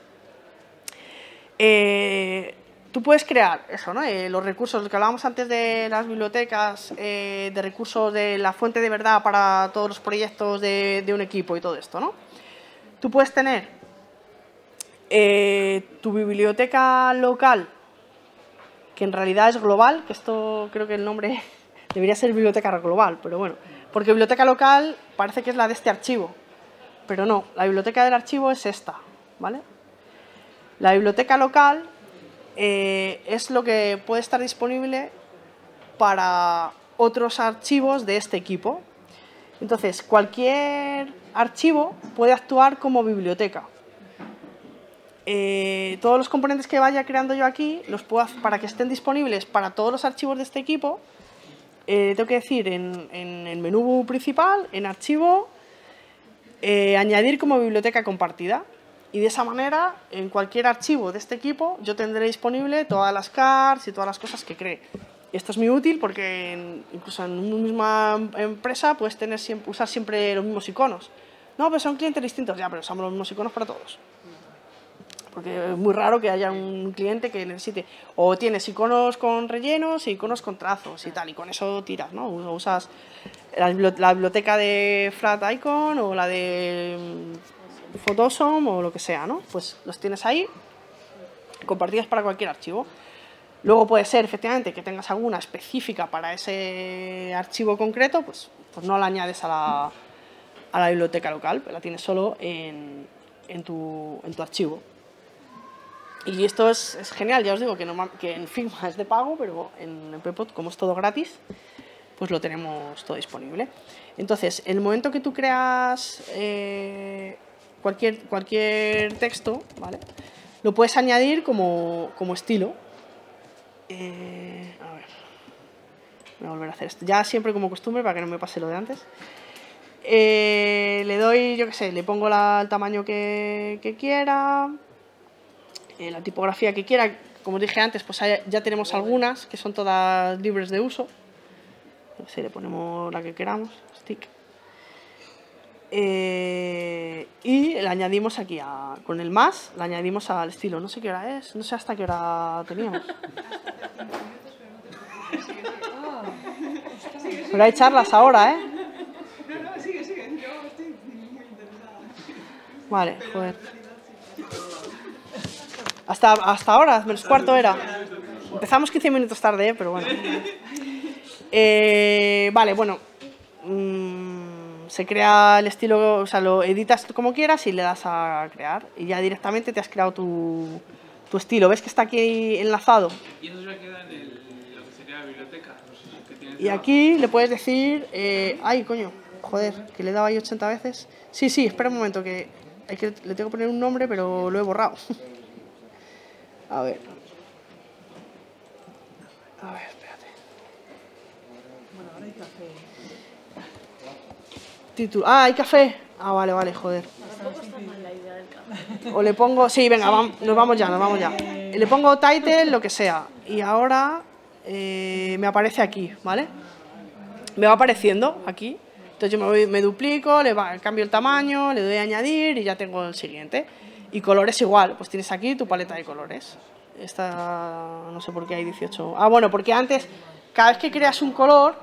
eh, tú puedes crear eso, ¿no? Eh, los recursos, lo que hablábamos antes de las bibliotecas, eh, de recursos de la fuente de verdad para todos los proyectos de, de un equipo y todo esto, ¿no? Tú puedes tener eh, tu biblioteca local, que en realidad es global, que esto creo que el nombre debería ser biblioteca global, pero bueno, porque biblioteca local parece que es la de este archivo, pero no, la biblioteca del archivo es esta, ¿vale? La biblioteca local eh, es lo que puede estar disponible para otros archivos de este equipo. Entonces, cualquier archivo puede actuar como biblioteca. Eh, todos los componentes que vaya creando yo aquí, los puedo hacer para que estén disponibles para todos los archivos de este equipo. Eh, tengo que decir en, en el menú principal, en archivo, eh, añadir como biblioteca compartida. Y de esa manera, en cualquier archivo de este equipo, yo tendré disponible todas las cards y todas las cosas que cree. Y esto es muy útil porque en, incluso en una misma empresa puedes tener siempre, usar siempre los mismos iconos. No, pero son clientes distintos. Ya, pero usamos los mismos iconos para todos. Porque es muy raro que haya un cliente que necesite. O tienes iconos con rellenos y iconos con trazos y tal. Y con eso tiras, ¿no? Usas la biblioteca de Flat Icon o la de Photosome o lo que sea, ¿no? Pues los tienes ahí, compartidas para cualquier archivo. Luego puede ser, efectivamente, que tengas alguna específica para ese archivo concreto, pues, pues no la añades a la, a la biblioteca local, pero la tienes solo en, en, tu, en tu archivo. Y esto es, es genial, ya os digo que, normal, que en Figma es de pago, pero en Peppot, como es todo gratis, pues lo tenemos todo disponible. Entonces, en el momento que tú creas eh, cualquier, cualquier texto, ¿vale?, lo puedes añadir como, como estilo. Eh, a ver, voy a volver a hacer esto. Ya siempre como costumbre, para que no me pase lo de antes. Eh, le doy, yo qué sé, le pongo la, el tamaño que, que quiera, eh, la tipografía que quiera. Como dije antes, pues hay, ya tenemos algunas que son todas libres de uso. No sé, le ponemos la que queramos, stick. Eh, y le añadimos aquí, a, con el más, le añadimos al estilo. No sé qué hora es, no sé hasta qué hora teníamos. Pero hay charlas ahora, ¿eh? No, no, sigue, sigue. Yo estoy muy interesada. Vale, joder. Hasta, hasta ahora, menos cuarto era. Empezamos quince minutos tarde, ¿eh? Pero bueno. Eh, vale, bueno. Mmm, se crea el estilo, o sea, lo editas como quieras y le das a crear. Y ya directamente te has creado tu, tu estilo. ¿Ves que está aquí enlazado? Y eso ya queda en el, lo que sería la biblioteca. No sé si que tienes Y aquí le puedes decir... Eh, ay, coño, joder, que le he dado ahí ochenta veces. Sí, sí, espera un momento, que, hay que le tengo que poner un nombre, pero lo he borrado. A ver. A ver, espérate. Bueno, ahora hay café. Título. Ah, hay café. Ah, vale, vale, joder. Tampoco está mal la idea del café. O le pongo... Sí, venga, vam- nos vamos ya, nos vamos ya. Le pongo title, lo que sea. Y ahora eh, me aparece aquí, ¿vale? Me va apareciendo aquí. Entonces yo me, voy, me duplico, le va, cambio el tamaño, le doy a añadir y ya tengo el siguiente. Y colores igual, pues tienes aquí tu paleta de colores. Esta, no sé por qué hay dieciocho. Ah, bueno, porque antes, cada vez que creas un color,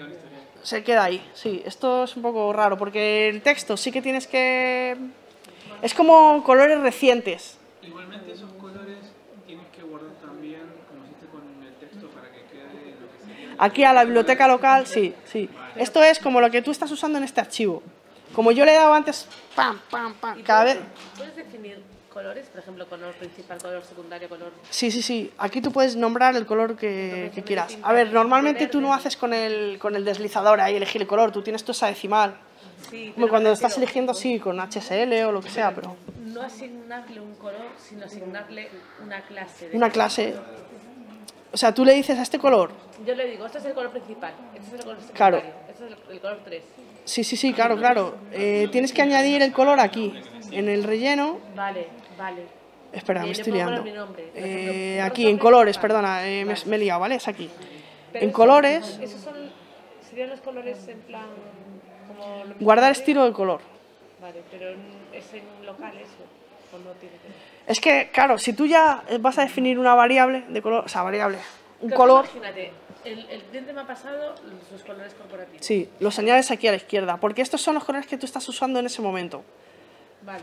se queda ahí. Sí, esto es un poco raro, porque el texto sí que tienes que... Es como colores recientes. Igualmente esos colores tienes que guardar también, como hiciste con el texto, para que quede lo que sería... Aquí a la biblioteca local, sí, sí. Esto es como lo que tú estás usando en este archivo. Como yo le he dado antes, pam, pam, pam, cada vez... ¿Puedes definir colores? Por ejemplo, color principal, color secundario, color... Sí, sí, sí. Aquí tú puedes nombrar el color que, que quieras. A ver, normalmente tú no haces con el, con el deslizador ahí elegir el color, tú tienes tu hexadecimal. Sí, Como cuando estás eligiendo, sí, con H S L o lo que sea, pero... No asignarle un color, sino asignarle una clase. De Una clase... O sea, tú le dices a este color... Yo le digo, este es el color principal, este es el color Claro. secundario, este es el, el color tres. Sí, sí, sí, claro, claro. Eh, tienes que añadir el color aquí, en el relleno... Vale, vale. Espera, Y me le estoy puedo liando. poner mi nombre, por Eh, ejemplo, aquí, rosa en colores, principal. perdona, eh, me, Vale. me he liado, ¿vale? Es aquí. Pero En eso- colores, Esos son, serían los colores en plan... Como lo mismo guardar que- estilo del color. Vale, pero en- es en local eso, o no tiene que ver. Es que, claro, si tú ya vas a definir una variable de color, o sea, variable, un Pero color, Imagínate, el, el cliente me ha pasado sus colores corporativos. sí, los añades aquí a la izquierda, porque estos son los colores que tú estás usando en ese momento. Vale.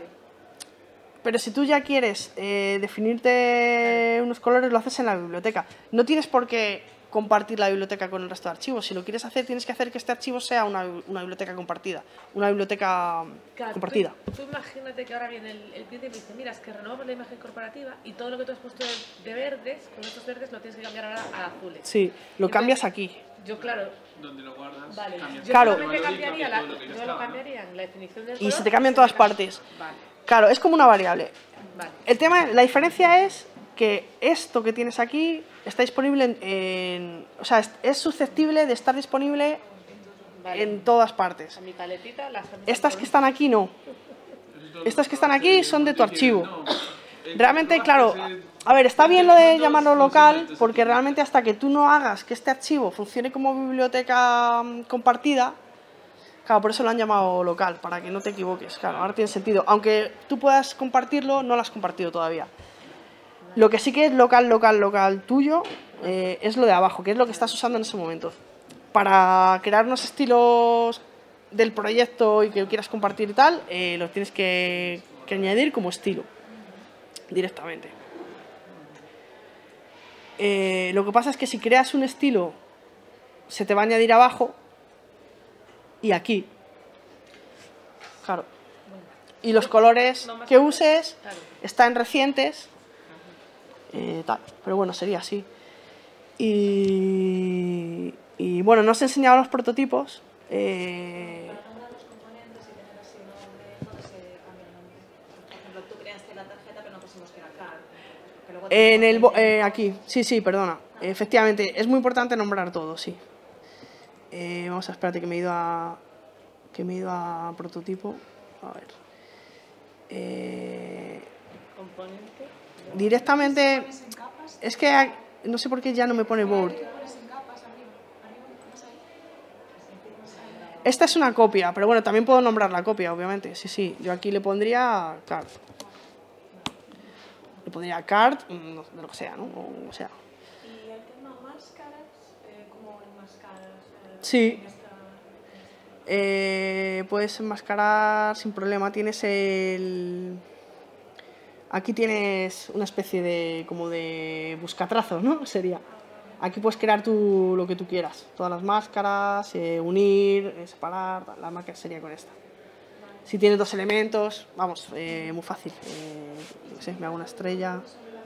Pero si tú ya quieres eh, definirte unos colores, lo haces en la biblioteca. No tienes por qué compartir la biblioteca con el resto de archivos. Si lo quieres hacer, tienes que hacer que este archivo sea una, una biblioteca compartida, una biblioteca Claro, compartida. Tú, tú imagínate que ahora viene el, el cliente y me dice, mira, es que renovamos la imagen corporativa y todo lo que tú has puesto de, de verdes, con estos verdes lo tienes que cambiar ahora a azules. Sí, lo Entonces, cambias aquí. Yo, claro, Donde lo guardas, vale. cambias Yo Claro. solamente el valor y cambiaría, cambias la, todo lo que ya yo estaba, lo ¿no? cambiaría en la definición del Y color. se te cambian me todas cambia- partes. Vale, Claro, es como una variable. vale. El tema, la diferencia es que esto que tienes aquí está disponible en, en- o sea, es, es susceptible de estar disponible Vale. en todas partes. A mi paletita, las camisas Estas con- que están aquí no. todos Estas los que están aquí trabajadores son de tu que tienen, archivo. no, el Realmente, trabajo claro, ese- a ver, está bien lo de veinte llamarlo minutos local, funciona, porque entonces, realmente hasta que tú no hagas que este archivo funcione como biblioteca mm, compartida, claro, por eso lo han llamado local, para que no te equivoques, claro, ahora tiene sentido. Aunque tú puedas compartirlo, no lo has compartido todavía. Lo que sí que es local, local, local tuyo, eh, es lo de abajo, que es lo que estás usando en ese momento. Para crear unos estilos del proyecto y que quieras compartir y tal, eh, lo tienes que, que añadir como estilo, directamente. Eh, lo que pasa es que si creas un estilo, se te va a añadir abajo y aquí. Claro. Y los colores que uses están recientes. Eh, tal. Pero bueno, sería así. Y, y bueno, no os he enseñado los prototipos. Eh, Para nombrar los componentes y tener así un nombre, ¿dónde se cambia el nombre? Por ejemplo, tú creaste la tarjeta, pero no pusimos que era card. que luego en el, bo- tenemos eh, aquí, sí, sí, perdona. Efectivamente, es muy importante nombrar todo, sí. Eh, vamos a espérate que me he ido a que me he ido a prototipo. A ver. Eh, Componente. directamente, pones en capas, es que ha- no sé por qué ya no me pone board. ¿qué pones en capas arriba? Arriba, ¿más ahí? Esta es una copia, pero bueno, también puedo nombrar la copia, obviamente. Sí, sí, yo aquí le pondría card. Le pondría card, mm, de lo que sea, ¿no? O, o sea. Y el tema máscaras, eh, ¿cómo enmascaras? Eh, Sí. en esta- Eh, puedes enmascarar sin problema. Tienes el... Aquí tienes una especie de como de buscatrazos, ¿no? Sería. Aquí puedes crear tú lo que tú quieras. Todas las máscaras, eh, unir, eh, separar. La máquina sería con esta. Si tienes dos elementos, vamos, eh, muy fácil. Eh, yo qué sé, me hago una estrella.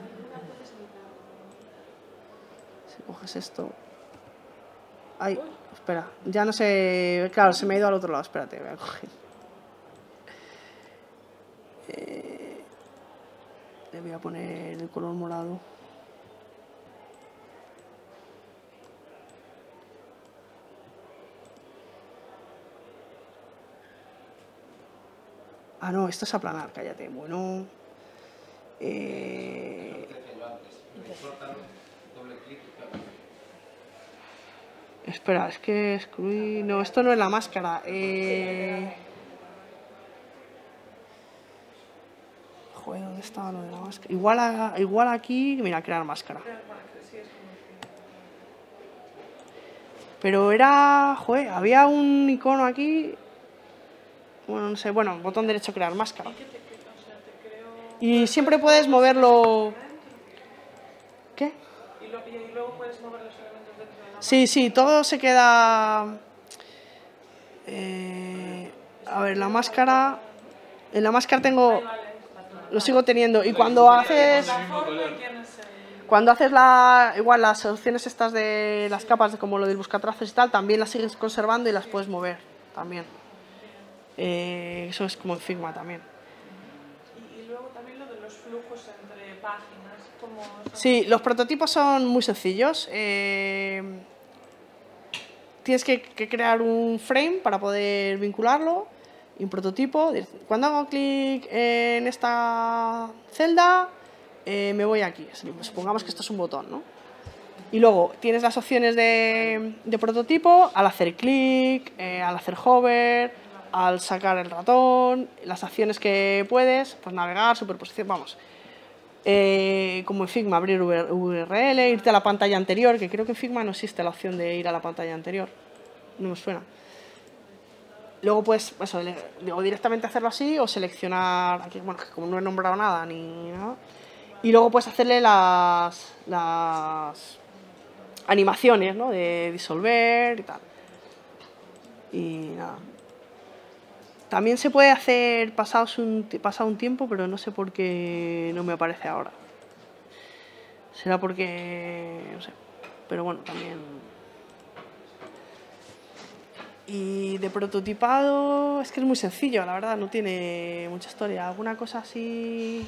Si coges esto... Ay, espera, ya no sé... Claro, se me ha ido al otro lado, espérate, voy a coger. Eh, le voy a poner el color morado. Ah, no, esto es aplanar, cállate. Bueno... Eh, Lo que decía yo antes, recortarlo, doble clic y pegar. espera, es que excluí... No, esto no es la máscara. Eh... Joder, ¿dónde estaba lo de la máscara? Igual, a- igual aquí... Mira, crear máscara. Pero era... Joder, había un icono aquí... Bueno, no sé, bueno, botón derecho crear máscara. Y siempre puedes moverlo... ¿Qué? Y, lo- y luego puedes mover los elementos dentro de la Sí, sí, todo se queda... Eh, a ver, la máscara... En la máscara tengo... Lo sigo teniendo. Y cuando haces... el mismo color. Cuando haces la, igual las opciones estas de las capas, de como lo del buscatrazos y tal, también las sigues conservando y las puedes mover también. Eh, eso es como en Figma también. Y, y luego también lo de los flujos entre páginas, como son- Sí, los prototipos son muy sencillos. Eh, tienes que, que crear un frame para poder vincularlo y un prototipo. Cuando hago clic en esta celda, eh, me voy aquí. Supongamos que esto es un botón, ¿no? Y luego tienes las opciones de, de prototipo al hacer clic, eh, al hacer hover, al sacar el ratón, las acciones que puedes, pues navegar, superposición, vamos. Eh, como en Figma, abrir V R L, irte a la pantalla anterior, que creo que en Figma no existe la opción de ir a la pantalla anterior. No me suena. Luego puedes, eso, le- o directamente hacerlo así o seleccionar, aquí, bueno, que como no he nombrado nada ni nada. Y luego puedes hacerle las, las animaciones, ¿no? De disolver y tal. Y nada. También se puede hacer pasados un, ti- pasado un tiempo, pero no sé por qué no me aparece ahora. Será porque... no sé. Pero bueno, también... Y de prototipado es que es muy sencillo, la verdad, no tiene mucha historia. Alguna cosa así...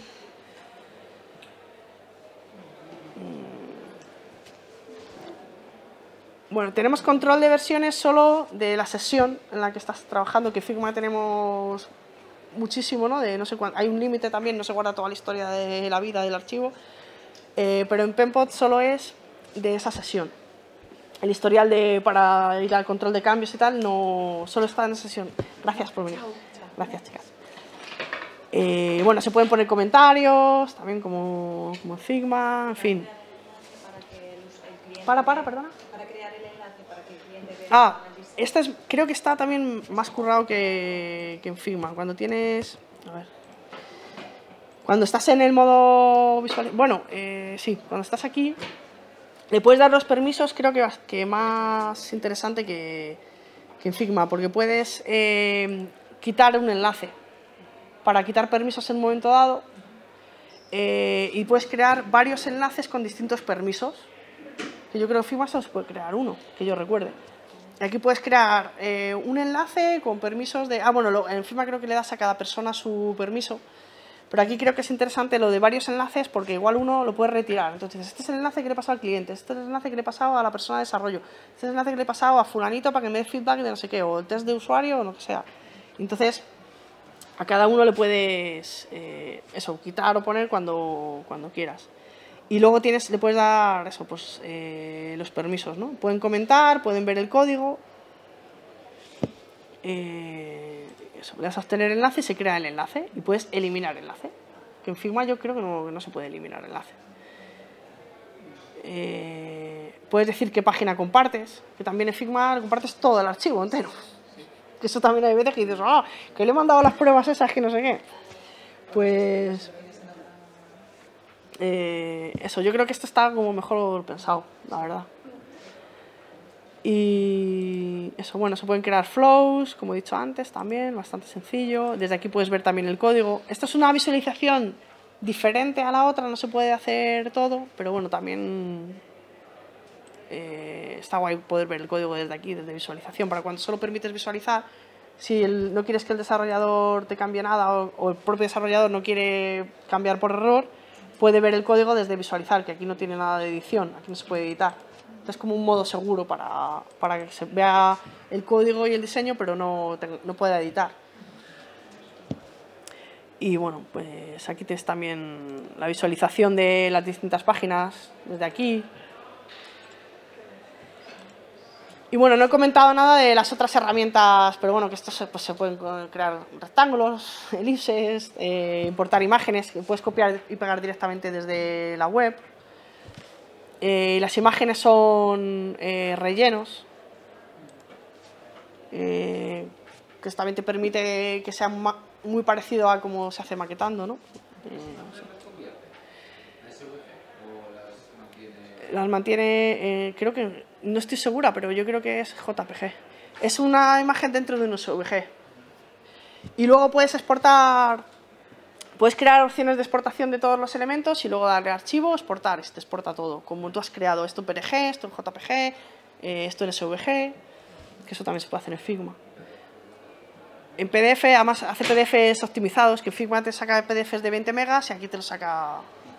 Bueno, tenemos control de versiones solo de la sesión en la que estás trabajando, que Figma tenemos muchísimo, ¿no? De no sé cuánto, hay un límite también, no se guarda toda la historia de la vida del archivo, eh, pero en Penpot solo es de esa sesión. El historial de, para ir al control de cambios y tal, no, solo está en esa sesión. Gracias por venir. Gracias, chicas. Eh, bueno, se pueden poner comentarios, también como, como Figma, en fin. Para que el, el cliente Para, para, perdona. Para crear el enlace, para que el cliente vea Ah, el diseño. este es, creo que está también más currado que, que en Figma. Cuando tienes... A ver. Cuando estás en el modo visual... Bueno, eh, sí, cuando estás aquí, le puedes dar los permisos, creo que, que más interesante que, que en Figma, porque puedes eh, quitar un enlace para quitar permisos en un momento dado eh, y puedes crear varios enlaces con distintos permisos, que yo creo que en Figma solo se puede crear uno, que yo recuerde. Aquí puedes crear eh, un enlace con permisos de... Ah, bueno, lo, en Figma creo que le das a cada persona su permiso, pero aquí creo que es interesante lo de varios enlaces porque igual uno lo puede retirar. Entonces, este es el enlace que le he pasado al cliente, este es el enlace que le he pasado a la persona de desarrollo, este es el enlace que le he pasado a fulanito para que me dé feedback de no sé qué, o el test de usuario o lo que sea. Entonces, a cada uno le puedes eh, eso, quitar o poner cuando, cuando quieras. Y luego tienes, le puedes dar eso, pues, eh, los permisos, ¿no? Pueden comentar, pueden ver el código. Eh, eso, le das a obtener enlace y se crea el enlace. Y puedes eliminar enlace. Que en Figma yo creo que no, que no se puede eliminar enlace. Eh, puedes decir qué página compartes. Que también en Figma compartes todo el archivo entero. Que eso también hay veces que dices, ah, que le he mandado las pruebas esas que no sé qué. Pues... Eh, eso, yo creo que esto está como mejor pensado, la verdad. Y eso, bueno, se pueden crear flows, como he dicho antes también, bastante sencillo. Desde aquí puedes ver también el código. Esto es una visualización diferente a la otra, no se puede hacer todo, pero bueno, también eh, está guay poder ver el código desde aquí, desde visualización, para cuando solo permites visualizar. Si el, no quieres que el desarrollador te cambie nada o, o el propio desarrollador no quiere cambiar por error, puede ver el código desde visualizar, que aquí no tiene nada de edición, aquí no se puede editar. Es como un modo seguro para, para que se vea el código y el diseño, pero no, te, no pueda editar. Y bueno, pues aquí tienes también la visualización de las distintas páginas desde aquí. Y bueno, no he comentado nada de las otras herramientas, pero bueno, que esto se, pues, se pueden crear rectángulos, elipses, eh, importar imágenes, que puedes copiar y pegar directamente desde la web. Eh, las imágenes son eh, rellenos, eh, que también te permite que sea muy parecido a cómo se hace maquetando, ¿no? Eh, no sé. Las mantiene, eh, creo que, no estoy segura, pero yo creo que es J P G. Es una imagen dentro de un S V G. Y luego puedes exportar, puedes crear opciones de exportación de todos los elementos y luego darle a archivo, exportar, y te exporta todo. Como tú has creado esto en P N G, esto en J P G, eh, esto en S V G, que eso también se puede hacer en Figma. En P D F, además hace P D Fs optimizados, que Figma te saca P D Fs de veinte megas y aquí te lo saca...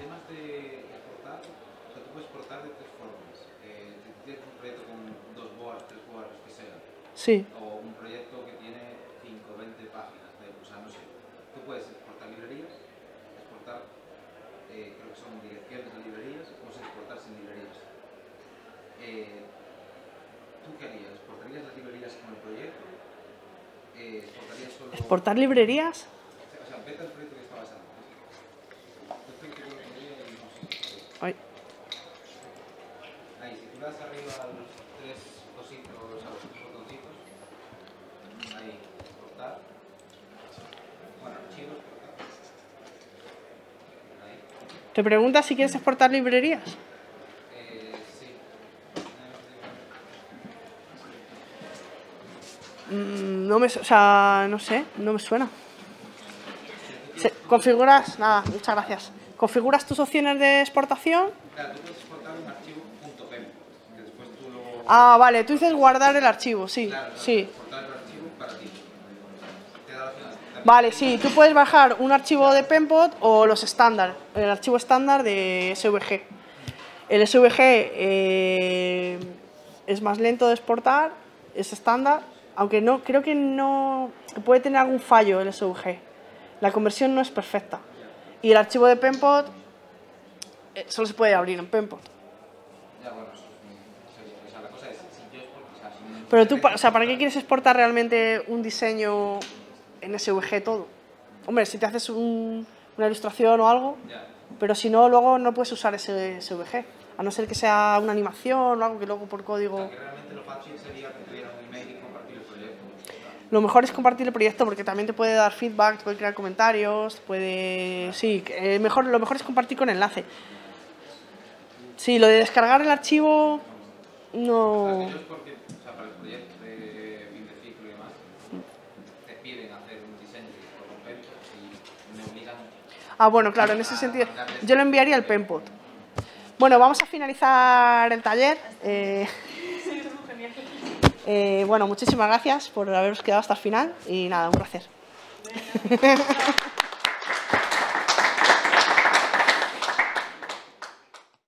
Sí. O un proyecto que tiene cinco o veinte páginas, o sea, no sé. Tú puedes exportar librerías, exportar, eh, creo que son direcciones de librerías, o puedes exportar sin librerías. Eh, ¿Tú qué harías? ¿Exportarías las librerías con el proyecto? Eh, ¿Exportarías solo...? ¿Exportar librerías? O sea, vete al proyecto que está basado. Ay. Ahí, si tú das arriba a los tres cositos, a los botoncitos, ahí, exportar. Bueno, archivos, exportar. Ahí. ¿Te preguntas si quieres exportar librerías? Eh, sí. Mm, no me, o sea, no sé, no me suena. Se, configuras, nada, muchas gracias. Configuras tus opciones de exportación. Claro, tú puedes exportar un archivo .pem, que después tú lo... Ah, vale, tú dices guardar el archivo, sí, Claro, claro, sí. exportar el archivo para ti. Te da la opción. Vale, sí, tú puedes bajar un archivo de Penpot o los estándar, el archivo estándar de S V G. El S V G eh, es más lento de exportar, es estándar, aunque no, creo que no, puede tener algún fallo el S V G. La conversión no es perfecta. Y el archivo de Penpot eh, solo se puede abrir en Penpot. Ya, bueno, eso es, o sea, la cosa es, si yo exporto, o sea, si no- Pero tú, o sea, ¿para qué quieres exportar realmente un diseño en S V G todo? Hombre, si te haces un- una ilustración o algo, Ya. pero si no, luego no puedes usar ese S V G. A no ser que sea una animación o algo que luego por O código... sea, que realmente lo fácil sería que tuviera un email y compartir el proyecto. Lo mejor es compartir el proyecto porque también te puede dar feedback, te puede crear comentarios, te puede... Sí, eh, mejor, lo mejor es compartir con enlace. Sí, lo de descargar el archivo... O sea, No... que yo es porque, o sea, para el proyecto de fin de ciclo y demás, te piden hacer un diseño por completo y me obligan. Ah, bueno, claro, en ese sentido... Yo lo enviaría al Penpot. Bueno, vamos a finalizar el taller. Eh, eh, bueno, muchísimas gracias por haberos quedado hasta el final y nada, un placer.